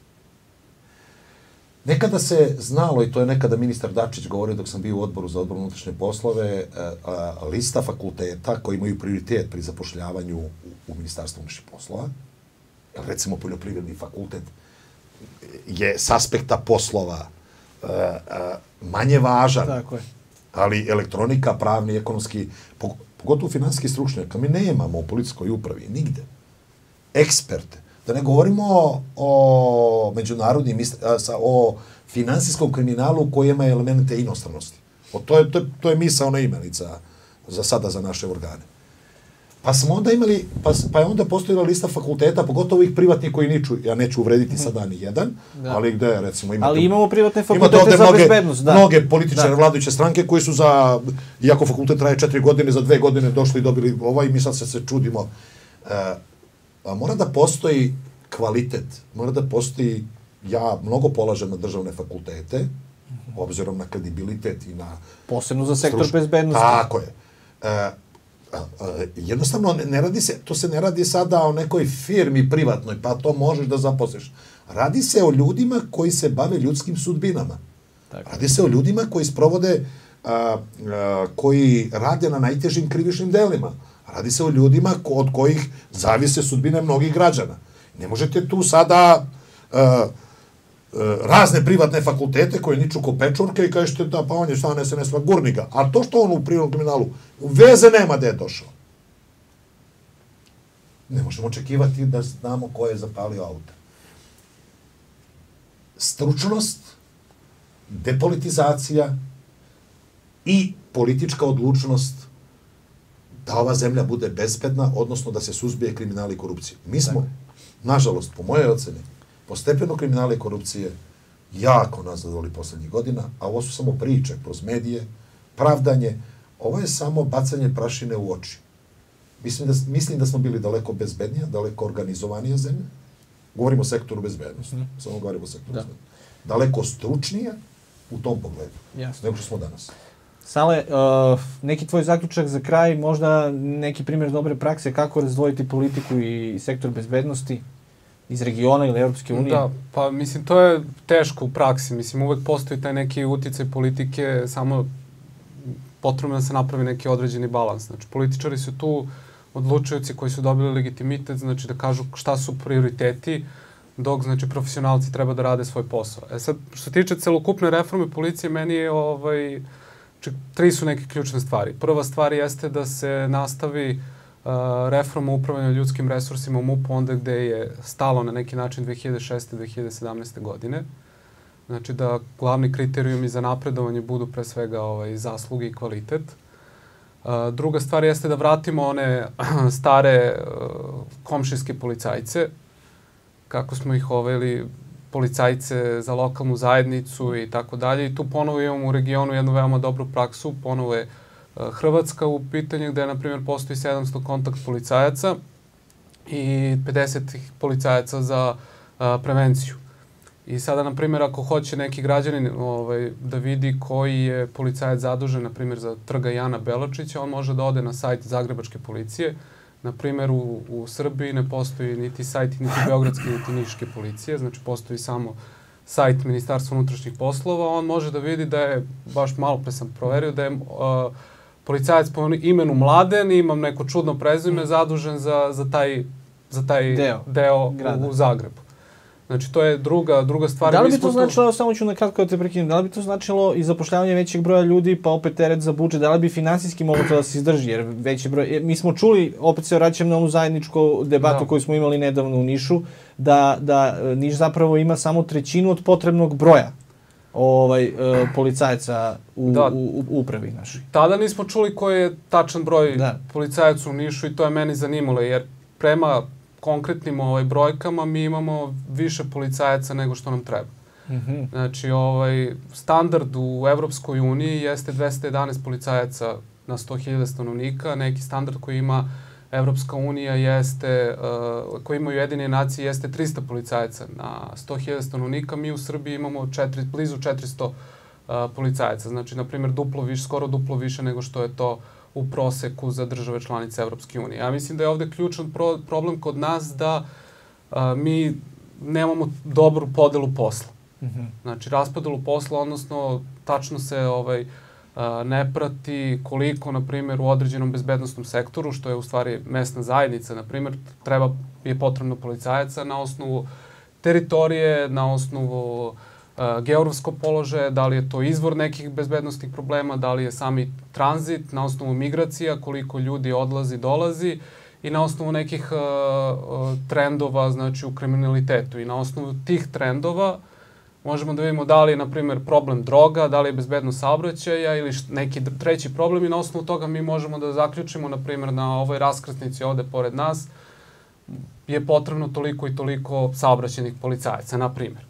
Nekada se znalo, i to je nekada ministar Dačić govorio dok sam bio u odboru za odbor unutrašnje poslove, a, a, lista fakulteta koji imaju prioritet pri zapošljavanju u, u Ministarstvu unutrašnjih poslova. Recimo, poljoprivredni fakultet je s aspekta poslova a, a, manje važan. Tako je. Ali elektronika, pravni, ekonomski, pogotovo finansijski stručnjaka, mi nemamo u policijskoj upravi, nigde. Eksperte. Da ne govorimo o, o međunarodnim, o finansijskom kriminalu koji ima elemente inostranosti. O, to, je, to, to je misaona imenica za sada za naše organe. Pa smo onda imali, pa, pa je onda postojila lista fakulteta, pogotovo ih privatnih koji niču, ja neću uvrediti mm. sada ni jedan, da. Ali gde, recimo, imate... Ali imamo privatne fakultete za mnoge, bezbednost, da. Mnoge političare, da. Vladajuće stranke koji su za, iako fakultet traje četiri godine, za dve godine došli i dobili ovaj, i mi sad se, se čudimo. E, a mora da postoji kvalitet, mora da postoji, ja mnogo polažem na državne fakultete, mm. obzirom na kredibilitet i na... Posebno za sektor struč... bezbednosti. Tako je. E, A, a, jednostavno ne, ne radi se, to se ne radi sada o nekoj firmi privatnoj, pa to možeš da zaposliš. Radi se o ljudima koji se bave ljudskim sudbinama. Tako. Radi se o ljudima koji sprovode, a, a, koji rade na najtežim krivičnim delima. Radi se o ljudima ko, od kojih zavise sudbine mnogih građana. Ne možete tu sada a, razne privatne fakultete koje niču ko pečurke i kažete da pa on je šta S N S-va gurniga. A to što on u prirodnom kriminalu veze nema gde je došao. Ne možemo očekivati da znamo ko je zapalio auto. Stručnost, depolitizacija i politička odlučnost da ova zemlja bude bezbedna, odnosno da se suzbije kriminal i korupcija. Mi smo, nažalost, po mojoj oceni, po stepenu kriminala i korupcije jako nazadovali poslednjih godina, a ovo su samo priče kroz medije, pravdanje. Ovo je samo bacanje prašine u oči. Mislim da, mislim da smo bili daleko bezbednija, daleko organizovanija zemlja. Govorimo o sektoru bezbednosti. Mm. Samo govorimo o sektoru da. bezbednosti. Daleko stručnija u tom pogledu. Jasno. Nego što smo danas. Sale, uh, neki tvoj zaključak za kraj, možda neki primjer dobre prakse kako razdvojiti politiku i sektor bezbednosti iz regiona ili Europske unije? Da, pa mislim, to je teško u praksi. Mislim, uvek postoji taj neki uticaj politike, samo potrebno da se napravi neki određeni balans. Znači, političari su tu odlučujući koji su dobili legitimitet, znači da kažu šta su prioriteti, dok, znači, profesionalci treba da rade svoj posao. E sad, što se tiče celokupne reforme policije, meni je, ovaj, či, tri su neke ključne stvari. Prva stvar jeste da se nastavi Uh, reforma upravljanja ljudskim resursima u M U P-u onda gde je stalo na neki način dve hiljade šeste do dve hiljade sedamnaeste. godine. Znači da glavni kriterijumi za napredovanje budu pre svega ovaj, zasluge i kvalitet. Uh, druga stvar jeste da vratimo one stare uh, komšijske policajce, kako smo ih ovaj, policajce za lokalnu zajednicu i tako dalje. I tu ponovo imamo u regionu jednu veoma dobru praksu, ponovo je Hrvatska u pitanju gde, na primjer, postoji sedamsto kontakt policajaca i pedeset policajaca za a, prevenciju. I sada, na primjer, ako hoće neki građanin ovaj, da vidi koji je policajac zadužen, na primjer, za trga Jana Belačića, on može da ode na sajt Zagrebačke policije. Na primjer, u, u Srbiji ne postoji niti sajt, niti Beogradske, niti Niške policije, znači postoji samo sajt Ministarstva unutrašnjih poslova. On može da vidi da je, baš malo pre sam proverio, da je uh, policajac po imenu Mladen, imam neko čudno prezime, zadužen za, za taj, za taj deo, deo u, u Zagrebu. Znači, to je druga, druga stvar. Da li bi to značilo, samo ću na kratko da te prekinem, da li bi to značilo i zapošljavanje većeg broja ljudi, pa opet teret za budžet, da li bi finansijski moglo to da se izdrži, jer veći broj, mi smo čuli, opet se vraćam na onu zajedničku debatu da. koju smo imali nedavno u Nišu, da, da Niš zapravo ima samo trećinu od potrebnog broja ovaj, e, policajaca u, da. u, u upravi našoj. Tada nismo čuli koji je tačan broj da. policajaca u Nišu i to je meni zanimalo, jer prema konkretnim ovaj, brojkama mi imamo više policajaca nego što nam treba. Mm-hmm. Znači, ovaj, standard u Evropskoj uniji jeste dvesta jedanaest policajaca na sto hiljada stanovnika. Neki standard koji ima Evropska unija jeste, uh, koji imaju Ujedinjene nacije jeste trista policajaca na sto hiljada stanovnika. Mi u Srbiji imamo četiri, blizu četiristo uh, policajaca. Znači, na primjer, duplo više, skoro duplo više nego što je to u proseku za države članice Evropske unije. Ja mislim da je ovde ključan pro problem kod nas da a, mi nemamo dobru podelu posla. Mm-hmm. Znači, raspodelu posla, odnosno tačno se ovaj, a, ne prati koliko, na primjer, u određenom bezbednostnom sektoru, što je u stvari mesna zajednica, na primjer, treba, je potrebno policajaca na osnovu teritorije, na osnovu geografskog položaja, da li je to izvor nekih bezbednostnih problema, da li je sami tranzit, na osnovu migracija, koliko ljudi odlazi, dolazi i na osnovu nekih uh, uh, trendova, znači u kriminalitetu. I na osnovu tih trendova možemo da vidimo da li je, na primjer, problem droga, da li je bezbednost saobraćaja ili neki treći problem i na osnovu toga mi možemo da zaključimo, na primjer, na ovoj raskrsnici ovde pored nas je potrebno toliko i toliko saobraćajnih policajaca, na primjer.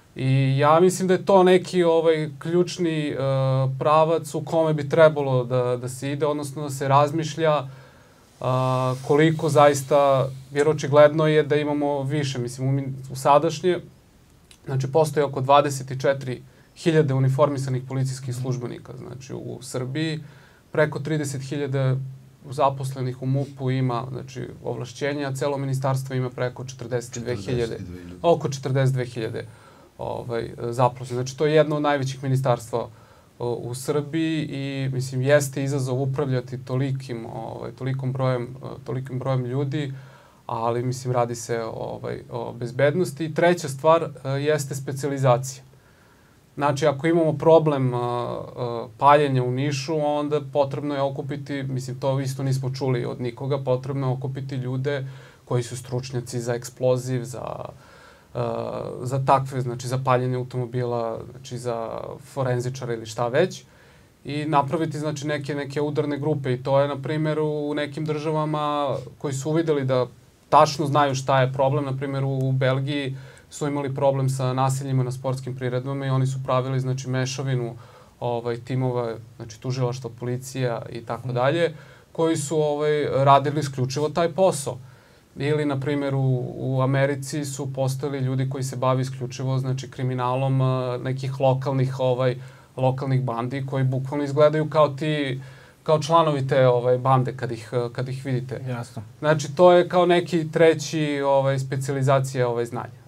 I ja mislim da je to neki ovaj ključni uh, pravac u kome bi trebalo da, da se ide, odnosno da se razmišlja uh, koliko zaista, jer očigledno je da imamo više. Mislim, u, u sadašnje, znači postoji oko dvadeset četiri hiljade uniformisanih policijskih službenika, znači u Srbiji, preko trideset hiljada zaposlenih u MUP-u ima, znači, ovlašćenja, celo ministarstvo ima preko četrdeset dve hiljade, oko četrdeset dve hiljade ovaj, zaposlenih. Znači, to je jedno od najvećih ministarstva o, u Srbiji i, mislim, jeste izazov upravljati tolikim, ovaj, tolikom brojem, tolikim brojem ljudi, ali, mislim, radi se ovaj, o bezbednosti. I treća stvar jeste specijalizacija. Znači, ako imamo problem uh, uh, paljenja u Nišu, onda potrebno je okupiti, mislim, to isto nismo čuli od nikoga, potrebno je okupiti ljude koji su stručnjaci za eksploziv, za, uh, za takve, znači za paljenje automobila, znači za forenzičara ili šta već, i napraviti, znači, neke, neke udarne grupe. I to je, na primjer, u nekim državama koji su uvideli da tačno znaju šta je problem, na primjer u, u Belgiji, su imali problem sa nasiljima na sportskim priredbama i oni su pravili, znači, mešavinu ovaj, timova, znači, tužilaštva, policija i tako dalje, koji su ovaj, radili isključivo taj posao. Ili, na primjer, u, u Americi su postojali ljudi koji se bavi isključivo, znači, kriminalom nekih lokalnih, ovaj, lokalnih bandi koji bukvalno izgledaju kao ti, kao članovi te ovaj, bande kad ih, kad ih vidite. Jasno. Znači, to je kao neki treći ovaj, specijalizacija ovaj, znanja.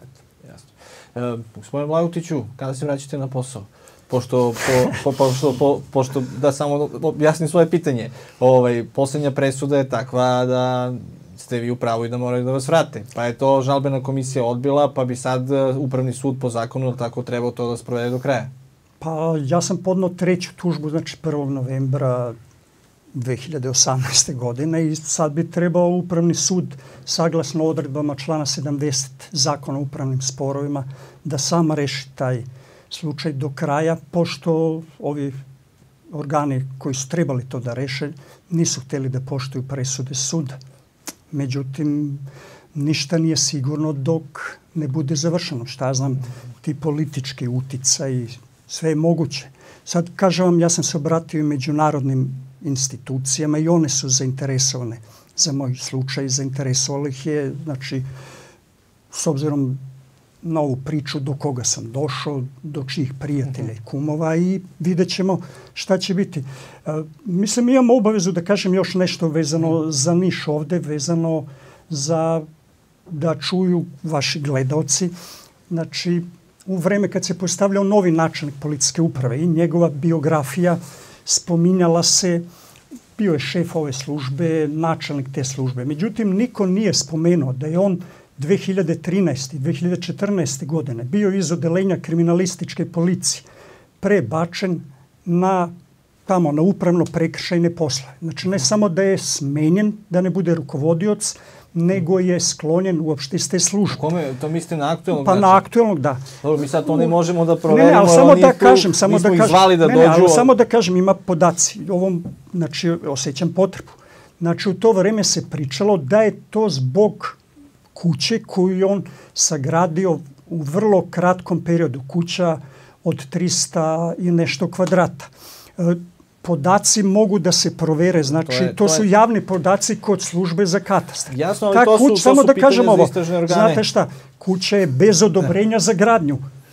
E, gospodine Blagutiću, kada se vraćate na posao? Pošto, po, po, pošto, po, pošto da samo objasnim svoje pitanje, ovaj, posljednja presuda je takva da ste vi u pravu i da moraju da vas vrate. Pa je to žalbena komisija odbila, pa bi sad Upravni sud po zakonu tako trebao to da sprovede do kraja. Pa ja sam podnao treću tužbu, znači prvog novembra dve hiljade osamnaeste. godine i sad bi trebao Upravni sud, saglasno odredbama člana sedamdeset Zakona o upravnim sporovima, da sam reši taj slučaj do kraja, pošto ovi organi koji su trebali to da reše nisu htjeli da poštuju presude suda. Međutim, ništa nije sigurno dok ne bude završeno. Šta ja znam, ti politički uticaj, sve je moguće. Sad, kažem vam, ja sam se obratio i međunarodnim institucijama i one su zainteresovane za moj slučaj. Zainteresovalo ih je, znači, s obzirom na ovu priču do koga sam došao, do čijih prijatelja i kumova i vidjet ćemo šta će biti. E, mislim, imam obavezu da kažem još nešto vezano za Niš ovde, vezano za da čuju vaši gledaoci. Znači, u vreme kad se postavljao novi načelnik policijske uprave i njegova biografija spominjala se, bio je šef ove službe, načelnik te službe. Međutim, niko nije spomenuo da je on dve hiljade trinaeste i dve hiljade četrnaeste. godine bio iz odelenja kriminalističke policije prebačen na tamo na upravno prekršajne poslove. Znači ne samo da je smenjen, da ne bude rukovodioc, nego je sklonjen uopšte iz te službe. Kome, to mislite na aktuelnog? Pa na aktuelnog, da. Dobro, mi sad to ne možemo da proverimo. Ne, ne, ali samo da kažem, samo mi smo da ih kažem, zvali da ne, dođu. ne, ali samo da kažem, ima podaci. Ovom, znači, osjećam potrebu. Znači, u to vreme se pričalo da je to zbog kuće koju je on sagradio u vrlo kratkom periodu. Kuća od trista i nešto kvadrata. E, podaci mogu da se provere, znači to, je, to, to su je... javni podaci kod službe za katastar. Jasno, ali Ta to su, kuć, to samo su da pitanja kažem za ovo, istražne organe. Znate šta, kuća je bez odobrenja ne. za gradnju.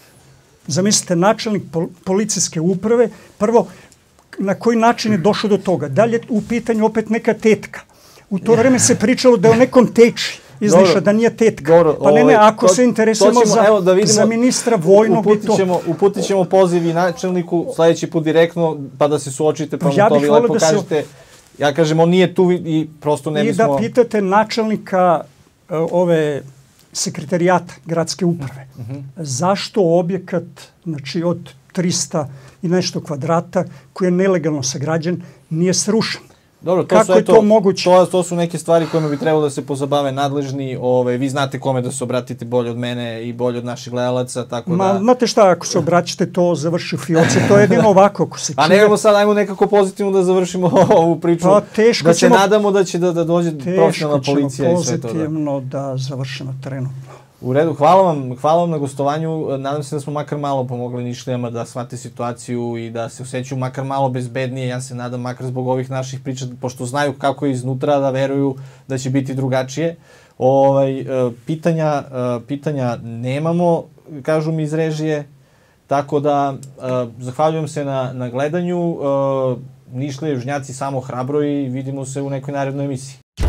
Zamislite, načelnik pol policijske uprave, prvo, na koji način je došao do toga? Da li je u pitanju opet neka tetka? U to vreme se pričalo da je o nekom teči izniša, da nije tetka. Dobro, pa ne, ne, ako to, se interesujemo ćemo, za, evo, da vidimo, za ministra vojnog i to. Uputit ćemo poziv i načelniku sljedeći put direktno, pa da se suočite, pa mu ja to vi lepo kažete. Se... Ja kažem, on nije tu i prosto ne I bismo... I da pitate načelnika uh, ove sekretarijata gradske uprave. Uh -huh. Zašto objekat, znači od trista i nešto kvadrata, koji je nelegalno sagrađen, nije srušen? Dobro, to Kako su, je eto, to moguće? To, to su neke stvari kojima bi trebalo da se pozabave nadležni. Ove, vi znate kome da se obratite bolje od mene i bolje od naših gledalaca, tako Ma, da... Znate šta, ako se obraćate, to završi u fioci. To je jedino ovako, ako se... A ne, sad, ajmo nekako pozitivno da završimo ovu priču. Pa, teško da se ćemo, nadamo da će da, da dođe profesionalna policija i sve to. Teško ćemo pozitivno da, da završimo trenutno. U redu, hvala vam, hvala vam na gostovanju. Nadam se da smo makar malo pomogli Nišlijama da shvate situaciju i da se osjećaju makar malo bezbednije. Ja se nadam makar zbog ovih naših priča, pošto znaju kako je iznutra, da veruju da će biti drugačije. Ovaj, pitanja, pitanja nemamo, kažu mi iz režije, tako da zahvaljujem se na, na gledanju. Nišlije, Južnjaci, samo hrabro i vidimo se u nekoj narednoj emisiji.